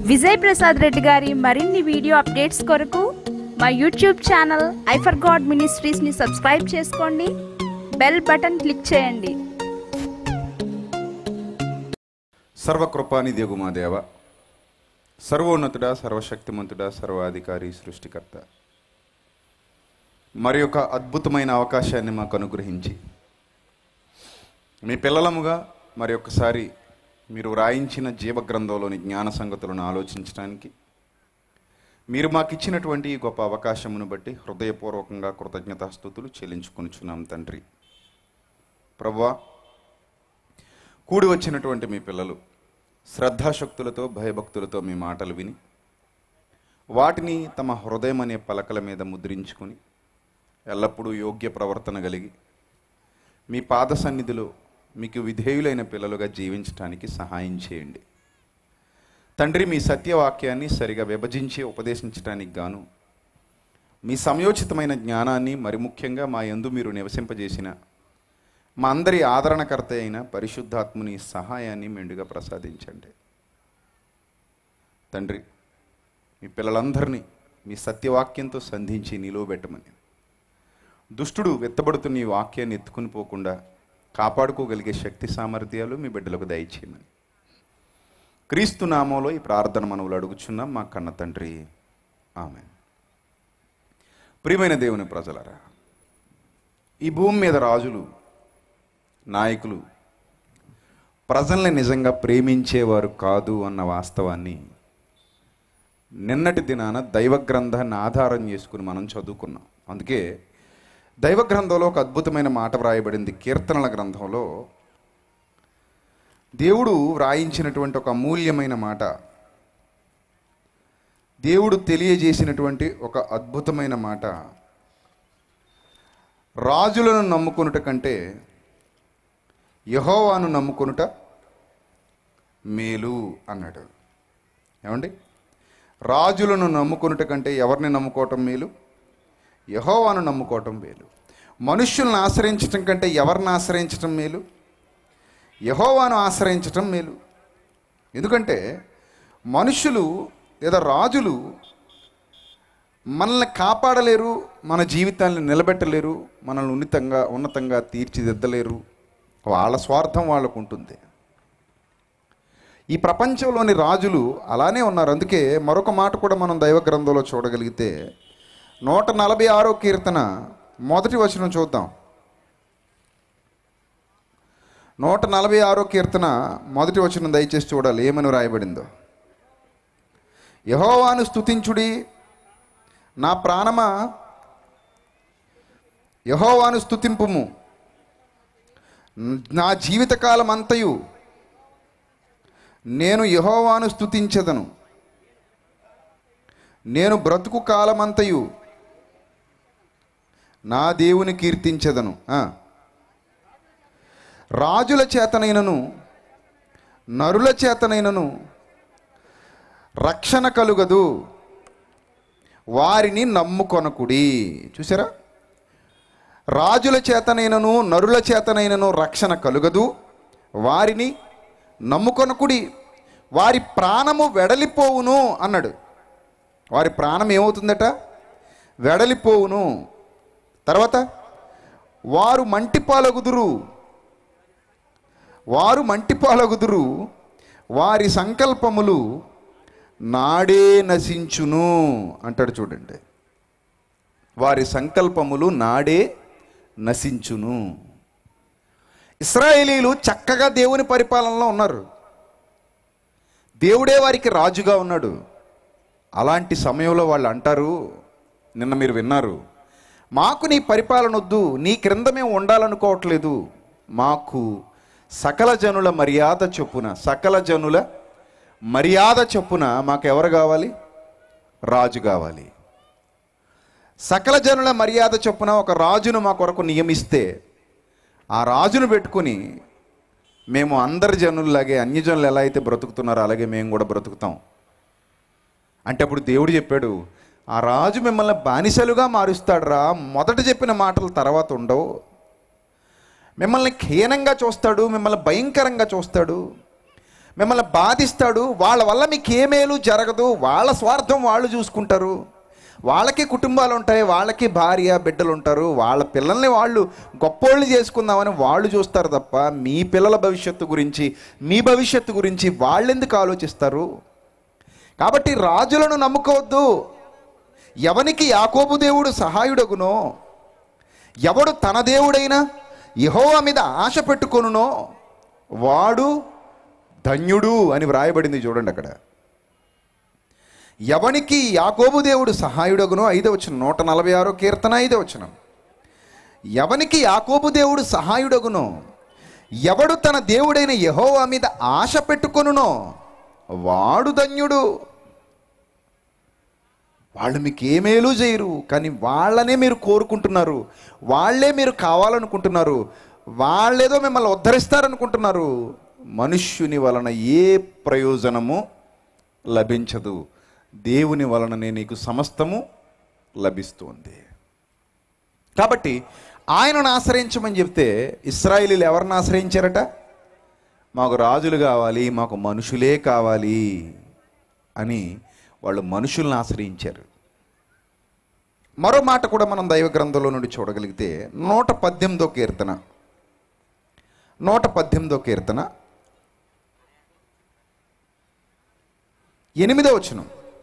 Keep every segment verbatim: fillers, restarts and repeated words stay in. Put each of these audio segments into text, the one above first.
విజయ్ ప్రసాద్ రెడ్డి గారి మరిన్ని video updates కొరకు మా YouTube channel I for God మినిస్ట్రీస్ని సబ్స్క్రైబ్ చేసుకోండి, బెల్ బటన్ క్లిక్ చేయండి. సర్వకృపానిధియగు మా దేవ, సర్వోన్నతుడా, సర్వశక్తిమంతుడా, సర్వాధికారి, సృష్టికర్త, మరి ఒక అద్భుతమైన అవకాశాన్ని మాకు అనుగ్రహించి మీ పిల్లలముగా మరి ఒక్కసారి మీరు రాయించిన జీవగ్రంథంలోని జ్ఞాన సంగతులను ఆలోచించడానికి మీరు మాకు ఇచ్చినటువంటి ఈ గొప్ప అవకాశమును బట్టి హృదయపూర్వకంగా కృతజ్ఞతాస్తుతులు చెల్లించుకొనుచున్నాం తండ్రి. ప్రభువా, కూడి వచ్చినటువంటి మీ పిల్లలు శ్రద్ధాశక్తులతో భయభక్తులతో మీ మాటలు విని వాటిని తమ హృదయం అనే పలకల మీద ముద్రించుకొని ఎల్లప్పుడూ యోగ్య ప్రవర్తన కలిగి మీ పాద సన్నిధిలో మీకు విధేయులైన పిల్లలుగా జీవించడానికి సహాయం చేయండి తండ్రి. మీ సత్యవాక్యాన్ని సరిగా విభజించి ఉపదేశించడానికి గాను మీ సమయోచితమైన జ్ఞానాన్ని, మరి ముఖ్యంగా మా యందు మీరు నివసింపజేసిన మా అందరి ఆదరణకర్త అయిన పరిశుద్ధాత్ముని సహాయాన్ని మెండుగా ప్రసాదించండి తండ్రి. మీ పిల్లలందరినీ మీ సత్యవాక్యంతో సంధించి నిలువబెట్టమని, దుష్టుడు వెత్తబడుతున్న ఈ వాక్యాన్ని ఎత్తుకుని పోకుండా కాపాడుకోగలిగే శక్తి సామర్థ్యాలు మీ బిడ్డలకు దయచేయమని క్రీస్తు నామంలో ఈ ప్రార్థన మనవులు అడుగుచున్నాం మా కన్న తండ్రి, ఆమేన్. ప్రియమైన దేవుని ప్రజలారా, ఈ భూమి మీద రాజులు, నాయకులు ప్రజల్ని నిజంగా ప్రేమించేవారు కాదు అన్న వాస్తవాన్ని నిన్నటి దినాన దైవ గ్రంథాన్ని ఆధారం చేసుకుని మనం చదువుకున్నాం. అందుకే దైవ గ్రంథంలో ఒక అద్భుతమైన మాట వ్రాయబడింది. కీర్తనల గ్రంథంలో దేవుడు వ్రాయించినటువంటి ఒక అమూల్యమైన మాట, దేవుడు తెలియజేసినటువంటి ఒక అద్భుతమైన మాట, రాజులను నమ్ముకొనుట కంటే యెహోవాను నమ్ముకొనుట మేలు అన్నాడు. ఏమండి, రాజులను నమ్ముకొనుట కంటే ఎవరిని నమ్ముకోవటం మేలు? యెహోవాను నమ్ముకోవటం మేలు. మనుష్యులను ఆశ్రయించటం కంటే ఎవరిని ఆశ్రయించటం మేలు? యెహోవాను ఆశ్రయించటం మేలు. ఎందుకంటే మనుషులు లేదా రాజులు మనల్ని కాపాడలేరు, మన జీవితాన్ని నిలబెట్టలేరు, మనల్ని ఉన్నతంగా ఉన్నతంగా తీర్చిదిద్దలేరు. వాళ్ళ స్వార్థం వాళ్ళకు ఉంటుంది. ఈ ప్రపంచంలోని రాజులు అలానే ఉన్నారు. అందుకే మరొక మాట కూడా మనం దైవ గ్రంథంలో చూడగలిగితే నూట నలభై ఆరో కీర్తన మొదటి వచనం చూద్దాం. నూట నలభై ఆరో కీర్తన మొదటి వచనం దయచేసి చూడాలి, ఏమని రాయబడిందో. యెహోవాను స్తుతించుడి నా ప్రాణమా, యెహోవాను స్తుతింపుము, నా జీవితకాలం అంతయు నేను యెహోవాను స్తుతించెదను, నేను బ్రతుకు కాలమంతయు నా దేవుని కీర్తించెదను. రాజుల చేతనైనను నరుల చేతనైనను రక్షణ కలుగదు, వారిని నమ్ముకొనకుడి. చూసారా, రాజుల చేతనైనను నరుల చేతనైనను రక్షణ కలుగదు, వారిని నమ్ముకొనకుడి, వారి ప్రాణము వెడలిపోవును అన్నాడు. వారి ప్రాణం ఏమవుతుందట? వెడలిపోవును. తర్వాత వారు మంటిపాలగుదురు, వారు మంటిపాలగుదురు, వారి సంకల్పములు నాడే నశించును అంటాడు. చూడండి, వారి సంకల్పములు నాడే నశించును. ఇశ్రాయేలీలు చక్కగా దేవుని పరిపాలనలో ఉన్నారు, దేవుడే వారికి రాజుగా ఉన్నాడు. అలాంటి సమయంలో వాళ్ళు అంటారు, నిన్న మీరు విన్నారు, మాకు నీ పరిపాలన వద్దు, నీ క్రింద మేము ఉండాలనుకోవట్లేదు, మాకు సకల జనుల మర్యాద చొప్పున సకల జనుల మర్యాద చొప్పున మాకు ఎవరు కావాలి? రాజు కావాలి. సకల జనుల మర్యాద చొప్పున ఒక రాజును మా కొరకు నియమిస్తే ఆ రాజును పెట్టుకుని మేము అందరి జనుల్లాగే అన్యజనులు ఎలా అయితే బ్రతుకుతున్నారో అలాగే మేము కూడా బ్రతుకుతాం అంటే అప్పుడు దేవుడు చెప్పాడు, ఆ రాజు మిమ్మల్ని బానిసలుగా మారుస్తాడురా. మొదట చెప్పిన మాటలు తర్వాత ఉండవు. మిమ్మల్ని హీనంగా చూస్తాడు, మిమ్మల్ని భయంకరంగా చూస్తాడు. మిమ్మల్ని బాధిస్తాడు, వాళ్ళ వల్ల మీకు ఏ మేలు జరగదు, వాళ్ళ స్వార్థం వాళ్ళు చూసుకుంటారు, వాళ్ళకి కుటుంబాలు ఉంటాయి, వాళ్ళకి భార్య బిడ్డలు ఉంటారు, వాళ్ళ పిల్లల్ని వాళ్ళు గొప్పోళ్ళు చేసుకుందామని వాళ్ళు చూస్తారు తప్ప మీ పిల్లల భవిష్యత్తు గురించి, మీ భవిష్యత్తు గురించి వాళ్ళెందుకు ఆలోచిస్తారు? కాబట్టి రాజులను నమ్ముకోవద్దు. ఎవనికి యాకోబు దేవుడు సహాయుడగునో, ఎవడు తన దేవుడైన యెహోవా మీద ఆశ పెట్టుకొనునో వాడు ధన్యుడు అని వ్రాయబడింది. చూడండి అక్కడ, ఎవనికి యాకోబు దేవుడు సహాయుడగునో, ఐదో వచనం, నూట నలభై ఆరో కీర్తన ఐదో వచనం. ఎవనికి యాకోబు దేవుడు సహాయుడగునో, ఎవడు తన దేవుడైన యెహోవా మీద ఆశ పెట్టుకొనునో వాడు ధన్యుడు. వాళ్ళు మీకు ఏ మేలు చేయరు, కానీ వాళ్ళనే మీరు కోరుకుంటున్నారు, వాళ్ళే మీరు కావాలనుకుంటున్నారు, వాళ్ళేదో మిమ్మల్ని ఉద్ధరిస్తారనుకుంటున్నారు. మనుష్యుని వలన ఏ ప్రయోజనము లభించదు, దేవుని వలననే నీకు సమస్తము లభిస్తుంది. కాబట్టి ఆయనను ఆశ్రయించమని చెప్తే ఇశ్రాయేలీయులు ఎవరిని ఆశ్రయించారట? మాకు రాజులు కావాలి, మాకు మనుషులే కావాలి అని వాళ్ళు మనుషుల్ని ఆశ్రయించారు. మరో మాట కూడా మనం దైవ గ్రంథంలో నుండి చూడగలిగితే నూట పద్దెనిమిదో కీర్తన నూట పద్దెనిమిదో కీర్తన ఎనిమిదో వచనం.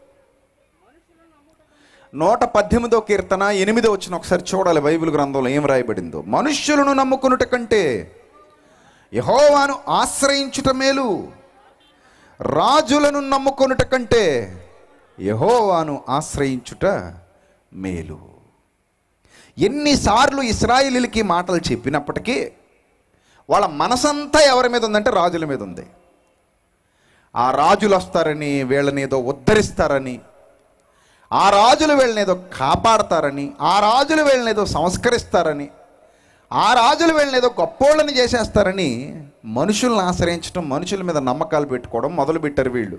నూట పద్దెనిమిదో కీర్తన ఎనిమిదో వచనం ఒకసారి చూడాలి బైబిల్ గ్రంథంలో ఏం రాయబడిందో. మనుష్యులను నమ్ముకునుట కంటే యెహోవాను ఆశ్రయించుట మేలు, రాజులను నమ్ముకొనుట కంటే యెహోవాను ఆశ్రయించుట మేలు. ఎన్నిసార్లు ఇశ్రాయేలీయులకి మాటలు చెప్పినప్పటికీ వాళ్ళ మనసంతా ఎవరి మీద ఉందంటే రాజుల మీద ఉంది. ఆ రాజులు వస్తారని, వీళ్ళని ఏదో ఉద్ధరిస్తారని, ఆ రాజులు వీళ్ళని ఏదో కాపాడతారని, ఆ రాజులు వీళ్ళని ఏదో సంస్కరిస్తారని, ఆ రాజులు వీళ్ళని ఏదో గొప్పోళ్ళని చేసేస్తారని మనుషుల్ని ఆశ్రయించడం, మనుషుల మీద నమ్మకాలు పెట్టుకోవడం మొదలుపెట్టారు వీళ్ళు.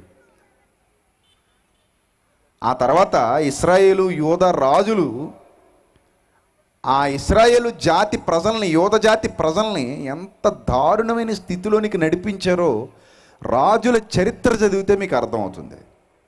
ఆ తర్వాత ఇశ్రాయేలు యోధా రాజులు ఆ ఇశ్రాయేలు జాతి ప్రజల్ని, యోధ జాతి ప్రజల్ని ఎంత దారుణమైన స్థితిలోనికి నడిపించారో రాజుల చరిత్ర చదివితే మీకు అర్థమవుతుంది.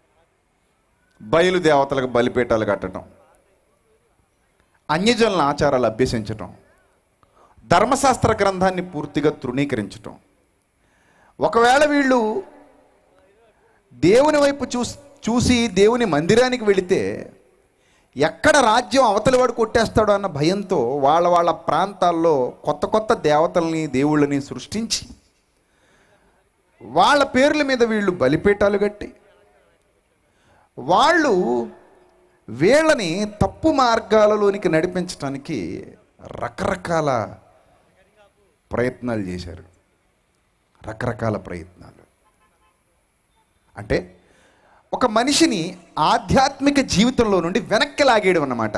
బయలు దేవతలకు బలిపీఠాలు కట్టడం, అన్యజనుల ఆచారాలు అభ్యసించటం, ధర్మశాస్త్ర గ్రంథాన్ని పూర్తిగా తృణీకరించటం. ఒకవేళ వీళ్ళు దేవుని వైపు చూసి చూసి దేవుని మందిరానికి వెళితే ఎక్కడ రాజ్యం అవతలి వాడు కొట్టేస్తాడో అన్న భయంతో వాళ్ళ వాళ్ళ ప్రాంతాల్లో కొత్త కొత్త దేవతల్ని, దేవుళ్ళని సృష్టించి వాళ్ళ పేర్ల మీద వీళ్ళు బలిపీఠాలు కట్టి వాళ్ళు వీళ్ళని తప్పు మార్గాలలోనికి నడిపించడానికి రకరకాల ప్రయత్నాలు చేశారు. రకరకాల ప్రయత్నాలు అంటే ఒక మనిషిని ఆధ్యాత్మిక జీవితంలో నుండి వెనక్కి లాగేయడం అన్నమాట.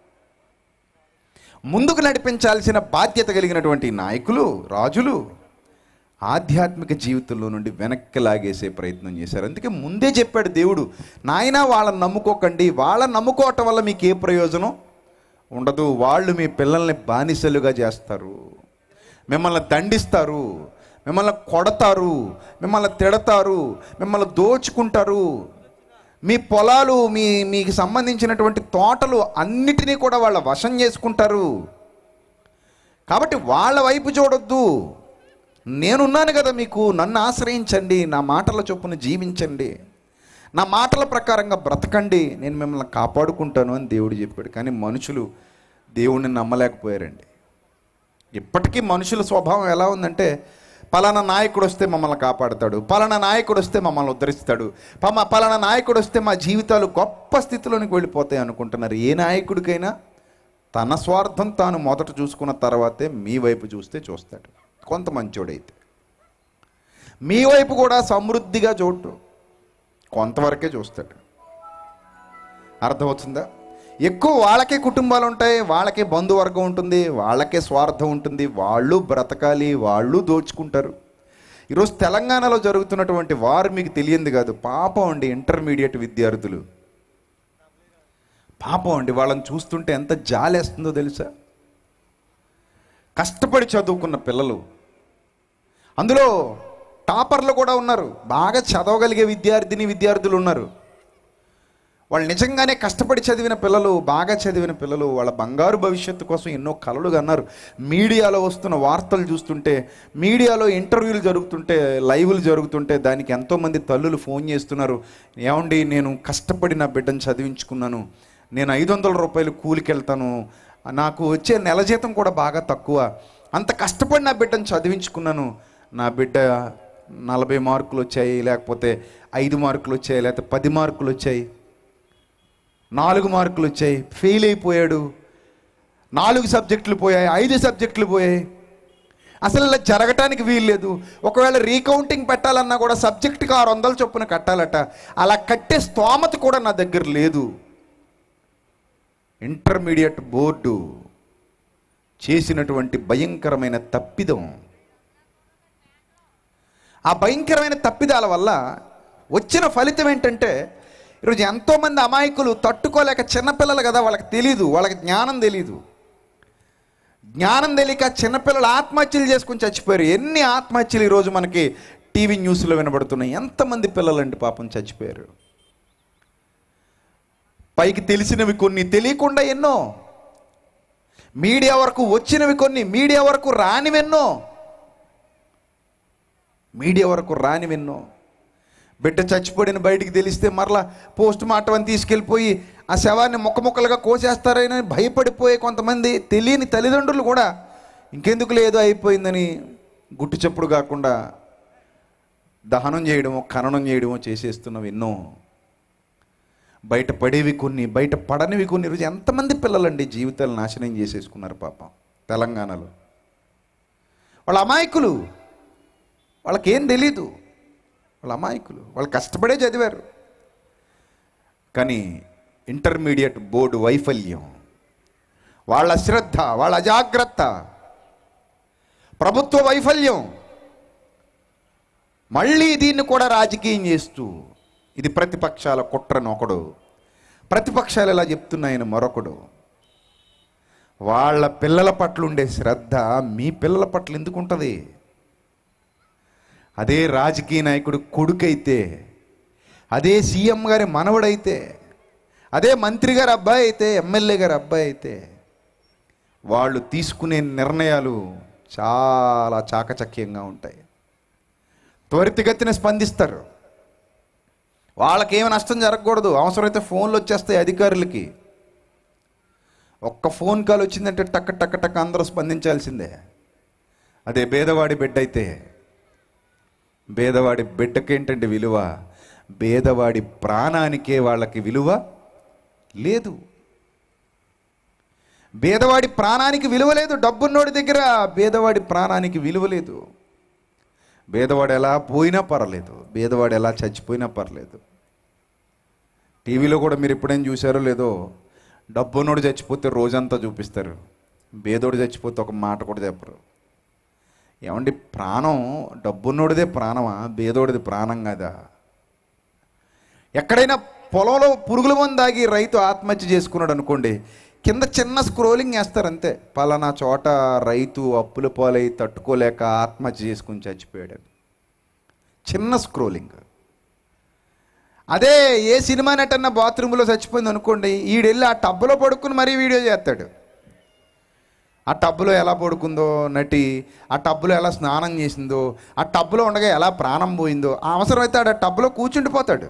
ముందుకు నడిపించాల్సిన బాధ్యత కలిగినటువంటి నాయకులు, రాజులు ఆధ్యాత్మిక జీవితంలో నుండి వెనక్కి లాగేసే ప్రయత్నం చేశారు. అందుకే ముందే చెప్పాడు దేవుడు, నాయనా వాళ్ళని నమ్ముకోకండి, వాళ్ళని నమ్ముకోవటం వల్ల మీకు ఏ ప్రయోజనం ఉండదు, వాళ్ళు మీ పిల్లల్ని బానిసలుగా చేస్తారు, మిమ్మల్ని దండిస్తారు, మిమ్మల్ని కొడతారు, మిమ్మల్ని తిడతారు, మిమ్మల్ని దోచుకుంటారు, మీ పొలాలు, మీ మీకు సంబంధించినటువంటి తోటలు అన్నిటినీ కూడా వాళ్ళ వశం చేసుకుంటారు. కాబట్టి వాళ్ళ వైపు చూడొద్దు, నేనున్నాను కదా మీకు, నన్ను ఆశ్రయించండి, నా మాటల చొప్పున జీవించండి, నా మాటల ప్రకారంగా బ్రతకండి, నేను మిమ్మల్ని కాపాడుకుంటాను అని దేవుడు చెప్పాడు. కానీ మనుషులు దేవుడిని నమ్మలేకపోయారండి. ఇప్పటికీ మనుషుల స్వభావం ఎలా ఉందంటే, పలానా నాయకుడు వస్తే మమ్మల్ని కాపాడుతాడు, పలానా నాయకుడు వస్తే మమ్మల్ని ఉద్ధరిస్తాడు, పమ పలానా నాయకుడు వస్తే మా జీవితాలు గొప్ప స్థితిలోనికి వెళ్ళిపోతాయి అనుకుంటున్నారు. ఏ నాయకుడికైనా తన స్వార్థం తాను మొదట చూసుకున్న తర్వాతే మీ వైపు చూస్తే చూస్తాడు. కొంత మంచోడైతే మీ వైపు కూడా సమృద్ధిగా చూడు, కొంతవరకే చూస్తాడు. అర్థమవుతుందా? ఎక్కువ వాళ్ళకే కుటుంబాలు ఉంటాయి, వాళ్ళకే బంధువర్గం ఉంటుంది, వాళ్ళకే స్వార్థం ఉంటుంది, వాళ్ళు బ్రతకాలి, వాళ్ళు దోచుకుంటారు. ఈరోజు తెలంగాణలో జరుగుతున్నటువంటి వారు మీకు తెలియంది కాదు. పాపం అండి, ఇంటర్మీడియట్ విద్యార్థులు పాపం అండి, వాళ్ళని చూస్తుంటే ఎంత జాలేస్తుందో తెలుసా? కష్టపడి చదువుకున్న పిల్లలు, అందులో టాపర్లు కూడా ఉన్నారు, బాగా చదవగలిగే విద్యార్థిని విద్యార్థులు ఉన్నారు. వాళ్ళు నిజంగానే కష్టపడి చదివిన పిల్లలు, బాగా చదివిన పిల్లలు వాళ్ళ బంగారు భవిష్యత్తు కోసం ఎన్నో కలలు కన్నారు. మీడియాలో వస్తున్న వార్తలు చూస్తుంటే, మీడియాలో ఇంటర్వ్యూలు జరుగుతుంటే, లైవ్లు జరుగుతుంటే దానికి ఎంతోమంది తల్లులు ఫోన్ చేస్తున్నారు. ఏమండి, నేను కష్టపడి నా బిడ్డను చదివించుకున్నాను, నేను ఐదు వందల రూపాయలు కూలికి వెళ్తాను, నాకు వచ్చే నెల జీతం కూడా బాగా తక్కువ, అంత కష్టపడి నా బిడ్డను చదివించుకున్నాను, నా బిడ్డ నలభై మార్కులు వచ్చాయి, లేకపోతే ఐదు మార్కులు వచ్చాయి, లేకపోతే పది మార్కులు వచ్చాయి, నాలుగు మార్కులు వచ్చాయి, ఫెయిల్ అయిపోయాడు, నాలుగు సబ్జెక్టులు పోయాయి, ఐదు సబ్జెక్టులు పోయాయి, అసలు ఇలా జరగటానికి వీల్లేదు. ఒకవేళ రీకౌంటింగ్ పెట్టాలన్నా కూడా సబ్జెక్టుకి ఆరు వందల చొప్పున కట్టాలట. అలా కట్టే స్తోమత కూడా నా దగ్గర లేదు. ఇంటర్మీడియట్ బోర్డు చేసినటువంటి భయంకరమైన తప్పిదం. ఆ భయంకరమైన తప్పిదాల వల్ల వచ్చిన ఫలితం ఏంటంటే, ఈరోజు ఎంతోమంది అమాయకులు తట్టుకోలేక, చిన్నపిల్లలు కదా, వాళ్ళకి తెలీదు, వాళ్ళకి జ్ఞానం తెలీదు. జ్ఞానం తెలియక చిన్నపిల్లలు ఆత్మహత్యలు చేసుకుని చచ్చిపోయారు. ఎన్ని ఆత్మహత్యలు ఈరోజు మనకి టీవీ న్యూస్లో వినబడుతున్నాయి. ఎంతమంది పిల్లలండి పాపం చచ్చిపోయారు. పైకి తెలిసినవి కొన్ని, తెలియకుండా ఎన్నో, మీడియా వరకు వచ్చినవి కొన్ని, మీడియా వరకు రానివెన్నో, మీడియా వరకు రానివెన్నో. బిడ్డ చచ్చిపోయిన బయటికి తెలిస్తే మరలా పోస్ట్ మార్టం అని తీసుకెళ్ళిపోయి ఆ శవాన్ని ముక్క ముక్కలుగా కోసేస్తారని భయపడిపోయే కొంతమంది తెలియని తల్లిదండ్రులు కూడా ఇంకెందుకు లేదో అయిపోయిందని గుట్టు చప్పుడు కాకుండా దహనం చేయడమో ఖననం చేయడమో చేసేస్తున్నవి ఎన్నో. బయట పడేవి కొన్ని, బయట పడనివి కొన్ని. రోజు ఎంతమంది పిల్లలండి జీవితాలు నాశనం చేసేసుకున్నారు పాపం తెలంగాణలో. వాళ్ళ అమాయకులు, వాళ్ళకేం తెలీదు, వాళ్ళ అమాయకులు, వాళ్ళు కష్టపడే చదివారు. కానీ ఇంటర్మీడియట్ బోర్డు వైఫల్యం, వాళ్ళ శ్రద్ధ, వాళ్ళ అజాగ్రత్త, ప్రభుత్వ వైఫల్యం, మళ్ళీ దీన్ని కూడా రాజకీయం చేస్తూ, ఇది ప్రతిపక్షాల కుట్రను ఒకడు, ప్రతిపక్షాలు ఎలా చెప్తున్నాయని మరొకడు. వాళ్ళ పిల్లల పట్ల ఉండే శ్రద్ధ మీ పిల్లల పట్ల ఎందుకు ఉంటుంది? అదే రాజకీయ నాయకుడు కొడుకైతే, అదే సీఎం గారి మనవడైతే, అదే మంత్రి గారి అబ్బాయి అయితే, ఎమ్మెల్యే గారి అబ్బాయి అయితే, వాళ్ళు తీసుకునే నిర్ణయాలు చాలా చాకచక్యంగా ఉంటాయి. త్వరితగతిన స్పందిస్తారు. వాళ్ళకేమి నష్టం జరగకూడదు. అవసరమైతే ఫోన్లు వచ్చేస్తాయి అధికారులకి. ఒక్క ఫోన్ కాల్ వచ్చిందంటే టక్క టక్క టక్క అందరూ స్పందించాల్సిందే. అదే పేదవాడి బిడ్డ అయితే, పేదవాడి బిడ్డకేంటంటే విలువ, పేదవాడి ప్రాణానికే వాళ్ళకి విలువ లేదు. పేదవాడి ప్రాణానికి విలువ లేదు. డబ్బున్నోడి దగ్గర పేదవాడి ప్రాణానికి విలువ లేదు. పేదవాడు ఎలా పోయినా పర్లేదు, పేదవాడు ఎలా చచ్చిపోయినా పర్లేదు. టీవీలో కూడా మీరు ఎప్పుడైనా చూసారో లేదో, డబ్బున్నోడు చచ్చిపోతే రోజంతా చూపిస్తారు, పేదోడు చచ్చిపోతే ఒక మాట కూడా చెప్పరు. ఏమండి, ప్రాణం డబ్బున్నోడిదే ప్రాణమా, పేదోడిది ప్రాణం కదా? ఎక్కడైనా పొలంలో పురుగుల మందు దాగి రైతు ఆత్మహత్య చేసుకున్నాడు అనుకోండి, కింద చిన్న స్క్రోలింగ్ వేస్తారు అంతే, పలానా చోట రైతు అప్పుల పాలై తట్టుకోలేక ఆత్మహత్య చేసుకుని చచ్చిపోయాడని. చిన్న స్క్రోలింగ్. అదే ఏ సినిమా నటన్న బాత్రూంలో చచ్చిపోయింది అనుకోండి, ఈడెళ్ళి ఆ టబ్బులో పడుకుని మరీ వీడియో చేస్తాడు. ఆ టబ్బులో ఎలా పడుకుందో నటి, ఆ టబ్బులో ఎలా స్నానం చేసిందో, ఆ టబ్బులో ఉండగా ఎలా ప్రాణం పోయిందో, అవసరమైతే ఆడ టబ్బులో కూర్చుండిపోతాడు.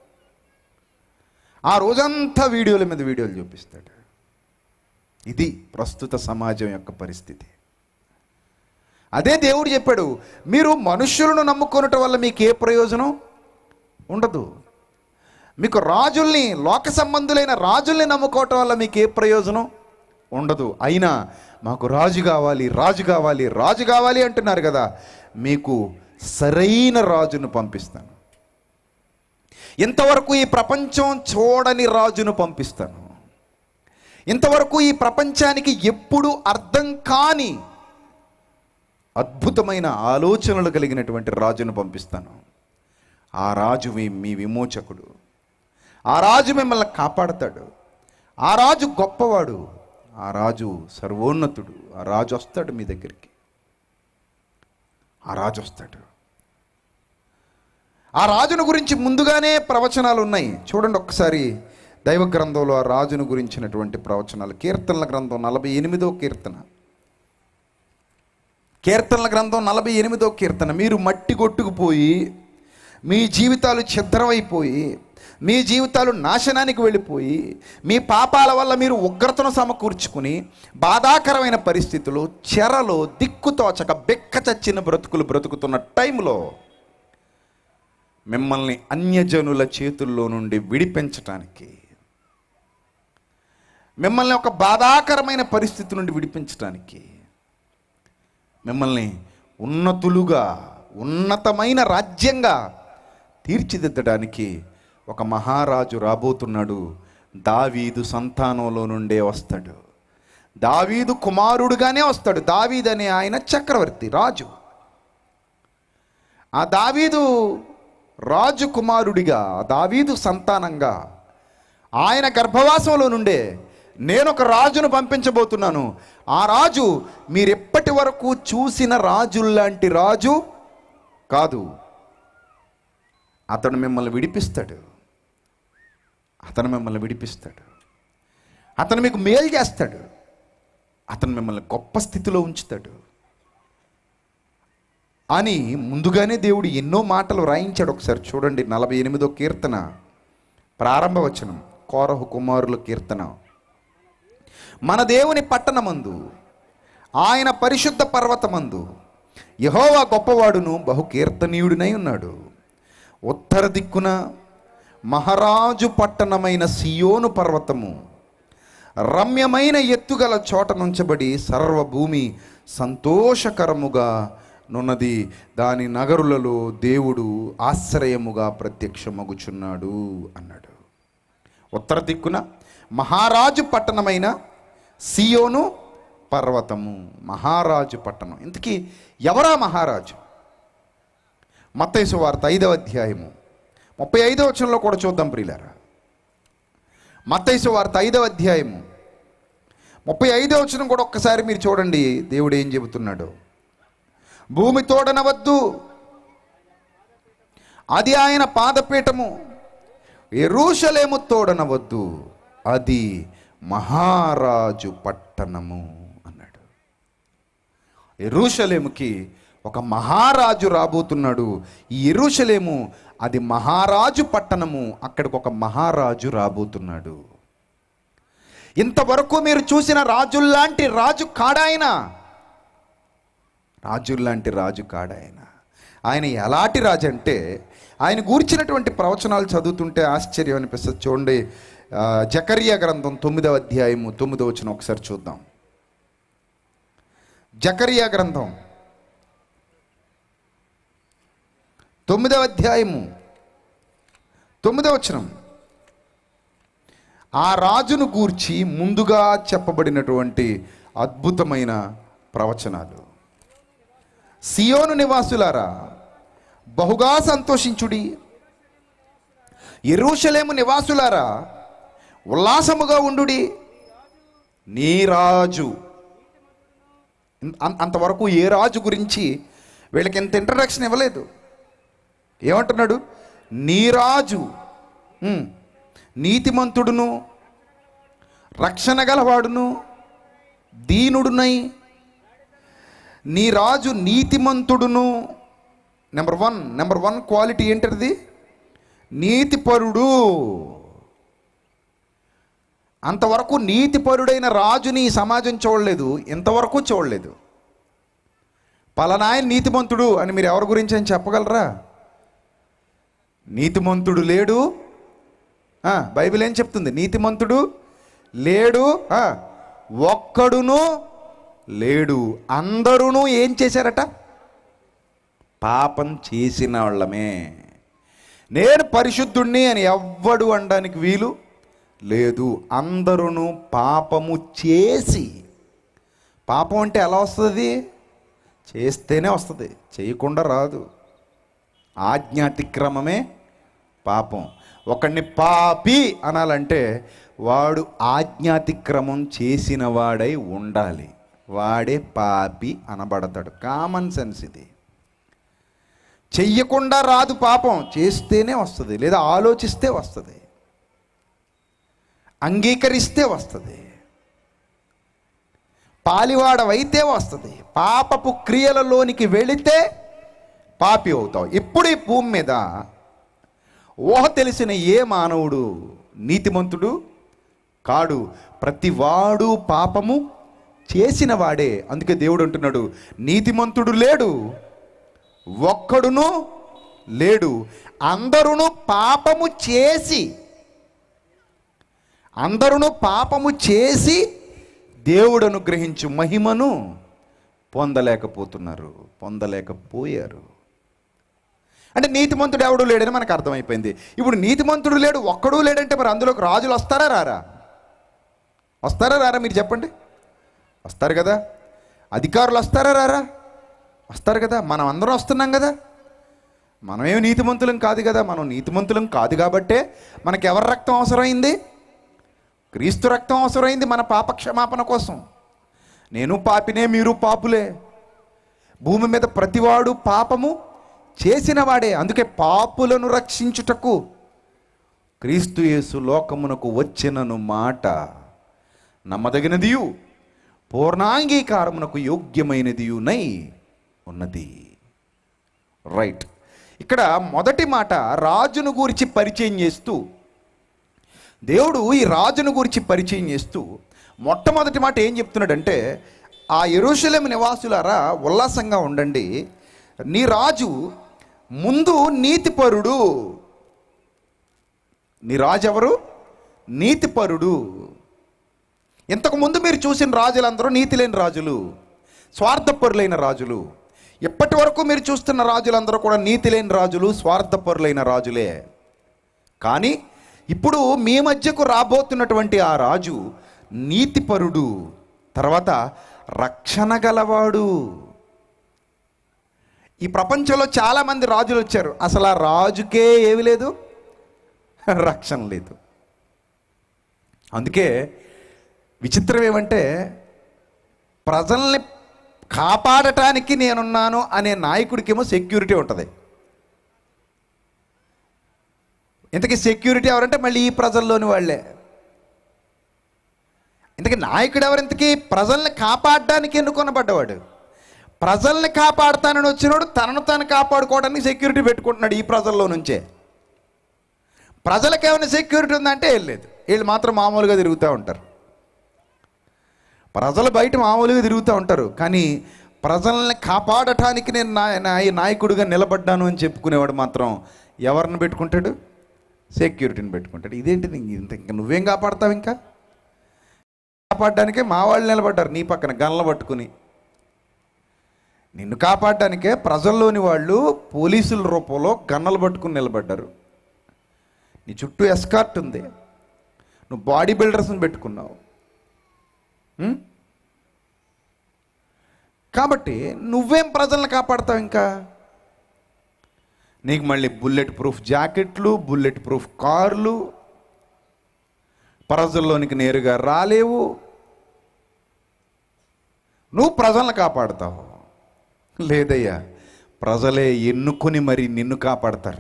ఆ రోజంతా వీడియోల మీద వీడియోలు చూపిస్తాడు. ఇది ప్రస్తుత సమాజం యొక్క పరిస్థితి. అదే దేవుడు చెప్పాడు, మీరు మనుష్యులను నమ్ముకోవటం వల్ల మీకు ఏ ప్రయోజనం ఉండదు. మీకు రాజుల్ని, లోక సంబంధులైన రాజుల్ని నమ్ముకోవటం వల్ల మీకు ఏ ప్రయోజనం ఉండదు. అయినా మాకు రాజు కావాలి, రాజు కావాలి, రాజు కావాలి అంటున్నారు కదా, మీకు సరైన రాజును పంపిస్తాను. ఇంతవరకు ఈ ప్రపంచం చూడని రాజును పంపిస్తాను. ఇంతవరకు ఈ ప్రపంచానికి ఎప్పుడు అర్థం కాని అద్భుతమైన ఆలోచనలు కలిగినటువంటి రాజును పంపిస్తాను. ఆ రాజు మీ విమోచకుడు. ఆ రాజు మిమ్మల్ని కాపాడతాడు. ఆ రాజు గొప్పవాడు. ఆ రాజు సర్వోన్నతుడు. ఆ రాజు వస్తాడు మీ దగ్గరికి. ఆ రాజు వస్తాడు. ఆ రాజును గురించి ముందుగానే ప్రవచనాలు ఉన్నాయి. చూడండి ఒక్కసారి దైవ గ్రంథంలో ఆ రాజును గురించినటువంటి ప్రవచనాలు. కీర్తనల గ్రంథం నలభై ఎనిమిదో కీర్తన కీర్తనల గ్రంథం నలభై ఎనిమిదో కీర్తన. మీరు మట్టి కొట్టుకుపోయి మీ జీవితాలు ఛిద్రమైపోయి మీ జీవితాలు నాశనానికి వెళ్ళిపోయి మీ పాపాల వల్ల మీరు ఉగ్రతను సమకూర్చుకుని బాధాకరమైన పరిస్థితులు, చెరలో దిక్కుతోచక బెక్క చచ్చిన బ్రతుకులు బ్రతుకుతున్న టైంలో మిమ్మల్ని అన్యజనుల చేతుల్లో నుండి విడిపించటానికి, మిమ్మల్ని ఒక బాధాకరమైన పరిస్థితి నుండి విడిపించటానికి, మిమ్మల్ని ఉన్నతులుగా ఉన్నతమైన రాజ్యంగా తీర్చిదిద్దడానికి ఒక మహారాజు రాబోతున్నాడు. దావీదు సంతానంలో నుండే వస్తాడు. దావీదు కుమారుడుగానే వస్తాడు. దావీదు అనే ఆయన చక్రవర్తి, రాజు. ఆ దావీదు రాజు కుమారుడిగా, దావీదు సంతానంగా ఆయన గర్భవాసంలో నుండే నేను ఒక రాజును పంపించబోతున్నాను. ఆ రాజు మీరెప్పటి వరకు చూసిన రాజుల్లాంటి రాజు కాదు. అతడు మిమ్మల్ని విడిపిస్తాడు. అతను మిమ్మల్ని విడిపిస్తాడు. అతను మీకు మేలు చేస్తాడు. అతను మిమ్మల్ని గొప్ప స్థితిలో ఉంచుతాడు అని ముందుగానే దేవుడు ఎన్నో మాటలు రాయించాడు. ఒకసారి చూడండి నలభై ఎనిమిదో కీర్తన ప్రారంభ వచనం, కోరహు కుమారుల కీర్తన. మన దేవుని పట్టణమందు, ఆయన పరిశుద్ధ పర్వతమందు యెహోవా గొప్పవాడును బహు కీర్తనీయుడినై ఉన్నాడు. ఉత్తర దిక్కున మహారాజు పట్టణమైన సియోను పర్వతము రమ్యమైన ఎత్తుగల చోట నుంచబడి సర్వభూమి సంతోషకరముగా నున్నది. దాని నగరులలో దేవుడు ఆశ్రయముగా ప్రత్యక్షమగుచున్నాడు అన్నాడు. ఉత్తర దిక్కున మహారాజు పట్టణమైన సియోను పర్వతము, మహారాజు పట్టణం. ఇంతకీ ఎవరా మహారాజు? మత్తయి సువార్త ఐదవ అధ్యాయము ముప్పై ఐదవ వచనంలో కూడా చూద్దాం ప్రియులారా. మత్తయి సువార్త ఐదవ అధ్యాయము ముప్పై ఐదవ వచనం కూడా ఒక్కసారి మీరు చూడండి. దేవుడు ఏం చెబుతున్నాడు? భూమి తోడనవద్దు, అది ఆయన పాదపీఠము. యెరూషలేము తోడనవద్దు, అది మహారాజు పట్టణము అన్నాడు. యెరూషలేముకి ఒక మహారాజు రాబోతున్నాడు. ఈ యెరూషలేము అది మహారాజు పట్టణము. అక్కడికి ఒక మహారాజు రాబోతున్నాడు. ఇంతవరకు మీరు చూసిన రాజుల్లాంటి రాజు కాడాయన. రాజుల్లాంటి రాజు కాడాయన. ఆయన ఎలాంటి రాజు అంటే, ఆయన గూర్చినటువంటి ప్రవచనాలు చదువుతుంటే ఆశ్చర్యం అనిపిస్తుంది. చూడండి జకర్యా గ్రంథం తొమ్మిదవ అధ్యాయము తొమ్మిదవ వచనం ఒకసారి చూద్దాం. జకర్యా గ్రంథం తొమ్మిదవ అధ్యాయము తొమ్మిదవ వచనం. ఆ రాజును గూర్చి ముందుగా చెప్పబడినటువంటి అద్భుతమైన ప్రవచనాలు. సియోను నివాసులారా బహుగా సంతోషించుడి, యెరూషలేము నివాసులారా ఉల్లాసముగా ఉండుడి. నీ రాజు, అంతవరకు ఏ రాజు గురించి వీళ్ళకి ఎంత ఇంట్రడక్షన్ ఇవ్వలేదు. ఏమంటున్నాడు? నీ రాజు నీతిమంతుడును రక్షణ గలవాడును దీనుడునై. నీ రాజు నీతిమంతుడును. Number one number one quality ఏంటది? నీతిపరుడు. అంతవరకు నీతిపరుడైన రాజుని ఈ సమాజం చూడలేదు, ఇంతవరకు చూడలేదు. పలానాయన నీతిమంతుడు అని మీరు ఎవరి గురించి అని చెప్పగలరా? నీతిమంతుడు లేడు. బైబిల్ ఏం చెప్తుంది? నీతిమంతుడు లేడు, ఒక్కడును లేడు. అందరూ ఏం చేశారట? పాపం చేసిన వాళ్ళమే. నేను పరిశుద్ధుణ్ణి అని ఎవ్వడు అనడానికి వీలు లేదు. అందరూ పాపము చేసి. పాపం అంటే ఎలా వస్తుంది? చేస్తేనే వస్తుంది, చేయకుండా రాదు. ఆజ్ఞాతిక్రమమే పాపం. ఒకడిని పాపి అనాలంటే వాడు ఆజ్ఞాతిక్రమం చేసిన వాడై ఉండాలి. వాడే పాపి అనబడతాడు. కామన్ సెన్స్ ఇది. చెయ్యకుండా రాదు పాపం, చేస్తేనే వస్తుంది, లేదా ఆలోచిస్తే వస్తుంది, అంగీకరిస్తే వస్తుంది, పాలివాడవైతే వస్తుంది. పాపపు క్రియలలోనికి వెళితే పాపి అవుతావు. ఇప్పుడు ఈ భూమి మీద ఊహ తెలిసిన ఏ మానవుడు నీతిమంతుడు కాడు, ప్రతివాడు పాపము చేసిన వాడే. అందుకే దేవుడు అంటున్నాడు, నీతిమంతుడు లేడు, ఒక్కడును లేడు, అందరును పాపము చేసి అందరును పాపము చేసి దేవుడు అనుగ్రహించు మహిమను పొందలేకపోతున్నారు, పొందలేకపోయారు. అంటే నీతిమంతుడు ఎవడు లేడని మనకు అర్థమైపోయింది. ఇప్పుడు నీతిమంతుడు లేడు, ఒక్కడూ లేడంటే మరి అందులోకి రాజులు వస్తారా రారా? వస్తారా రారా? మీరు చెప్పండి. వస్తారు కదా. అధికారులు వస్తారా రారా? వస్తారు కదా. మనం అందరం వస్తున్నాం కదా. మనమేమి నీతిమంతులం కాదు కదా. మనం నీతిమంతులం కాదు కాబట్టే మనకి ఎవరి రక్తం అవసరమైంది? క్రీస్తు రక్తం అవసరమైంది మన పాప క్షమాపణ కోసం. నేను పాపినే, మీరు పాపులే. భూమి మీద ప్రతివాడు పాపము చేసిన వాడే. అందుకే పాపులను రక్షించుటకు క్రీస్తు యేసు లోకమునకు వచ్చినను మాట నమ్మదగినదియు పూర్ణాంగీకారమునకు యోగ్యమైనదియునై ఉన్నది. రైట్. ఇక్కడ మొదటి మాట రాజును గురించి పరిచయం చేస్తూ, దేవుడు ఈ రాజును గురించి పరిచయం చేస్తూ మొట్టమొదటి మాట ఏం చెప్తున్నాడంటే, ఆ యెరూషలేము నివాసులారా ఉల్లాసంగా ఉండండి, నీ రాజు ముందు నీతిపరుడు. నీ రాజు ఎవరు? నీతిపరుడు. ఇంతకుముందు మీరు చూసిన రాజులందరూ నీతి లేని రాజులు, స్వార్థపరులైన రాజులు. ఇప్పటి వరకు మీరు చూస్తున్న రాజులందరూ కూడా నీతి లేని రాజులు, స్వార్థపరులైన రాజులే. కానీ ఇప్పుడు మీ మధ్యకు రాబోతున్నటువంటి ఆ రాజు నీతిపరుడు, తర్వాత రక్షణ గలవాడు. ఈ ప్రపంచంలో చాలామంది రాజులు వచ్చారు, అసలు ఆ రాజుకే ఏమి లేదు, రక్షణ లేదు. అందుకే విచిత్రం ఏమంటే, ప్రజల్ని కాపాడటానికి నేనున్నాను అనే నాయకుడికేమో సెక్యూరిటీ ఉంటుంది. ఇంతకీ సెక్యూరిటీ ఎవరంటే మళ్ళీ ఈ ప్రజల్లోని వాళ్ళే. ఇంతకీ నాయకుడు ఎవరింతకీ? ప్రజల్ని కాపాడడానికి ఎన్నుకొనబడ్డవాడు. ప్రజల్ని కాపాడుతానని వచ్చినోడు తనను తాను కాపాడుకోవడానికి సెక్యూరిటీ పెట్టుకుంటున్నాడు ఈ ప్రజల్లో నుంచే. ప్రజలకు ఏమైనా సెక్యూరిటీ ఉందంటే ఏం లేదు, వీళ్ళు మాత్రం మామూలుగా తిరుగుతూ ఉంటారు. ప్రజలు బయట మామూలుగా తిరుగుతూ ఉంటారు, కానీ ప్రజల్ని కాపాడటానికి నేను నా నాయకుడిగా నిలబడ్డాను అని చెప్పుకునేవాడు మాత్రం ఎవరిని పెట్టుకుంటాడు? సెక్యూరిటీని పెట్టుకుంటాడు. ఇదేంటి ఇంత, ఇంకా నువ్వేం కాపాడతావు? ఇంకా కాపాడడానికే మా వాళ్ళు నిలబడ్డారు నీ పక్కన గన్లు పట్టుకుని. నిన్ను కాపాడడానికే ప్రజల్లోని వాళ్ళు పోలీసుల రూపంలో గన్నలు పట్టుకుని నిలబడ్డారు. నీ చుట్టూ ఎస్కార్ట్ ఉంది, నువ్వు బాడీ బిల్డర్స్ని పెట్టుకున్నావు. కాబట్టి నువ్వేం ప్రజల్ని కాపాడతావు? ఇంకా నీకు మళ్ళీ బుల్లెట్ ప్రూఫ్ జాకెట్లు, బుల్లెట్ ప్రూఫ్ కార్లు, ప్రజల్లోనికి నేరుగా రాలేవు. నువ్వు ప్రజలను కాపాడుతావు? లేదయ్యా, ప్రజలే ఎన్నుకొని మరి నిన్ను కాపాడతారు,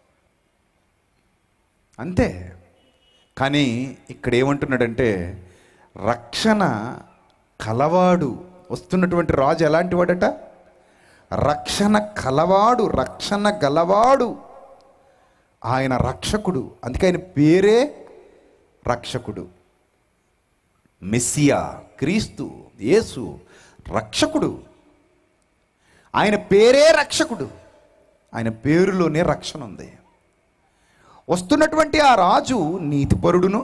అంతే. కానీ ఇక్కడ ఏమంటున్నాడంటే, రక్షణ కలవాడు. వస్తున్నటువంటి రాజు ఎలాంటి వాడట? రక్షణ కలవాడు, రక్షణ గలవాడు. ఆయన రక్షకుడు, అందుకే ఆయన పేరే రక్షకుడు. మెస్సియా, క్రీస్తు యేసు రక్షకుడు. ఆయన పేరే రక్షకుడు, ఆయన పేరులోనే రక్షణ ఉంది. వస్తున్నటువంటి ఆ రాజు నీతిపరుడును,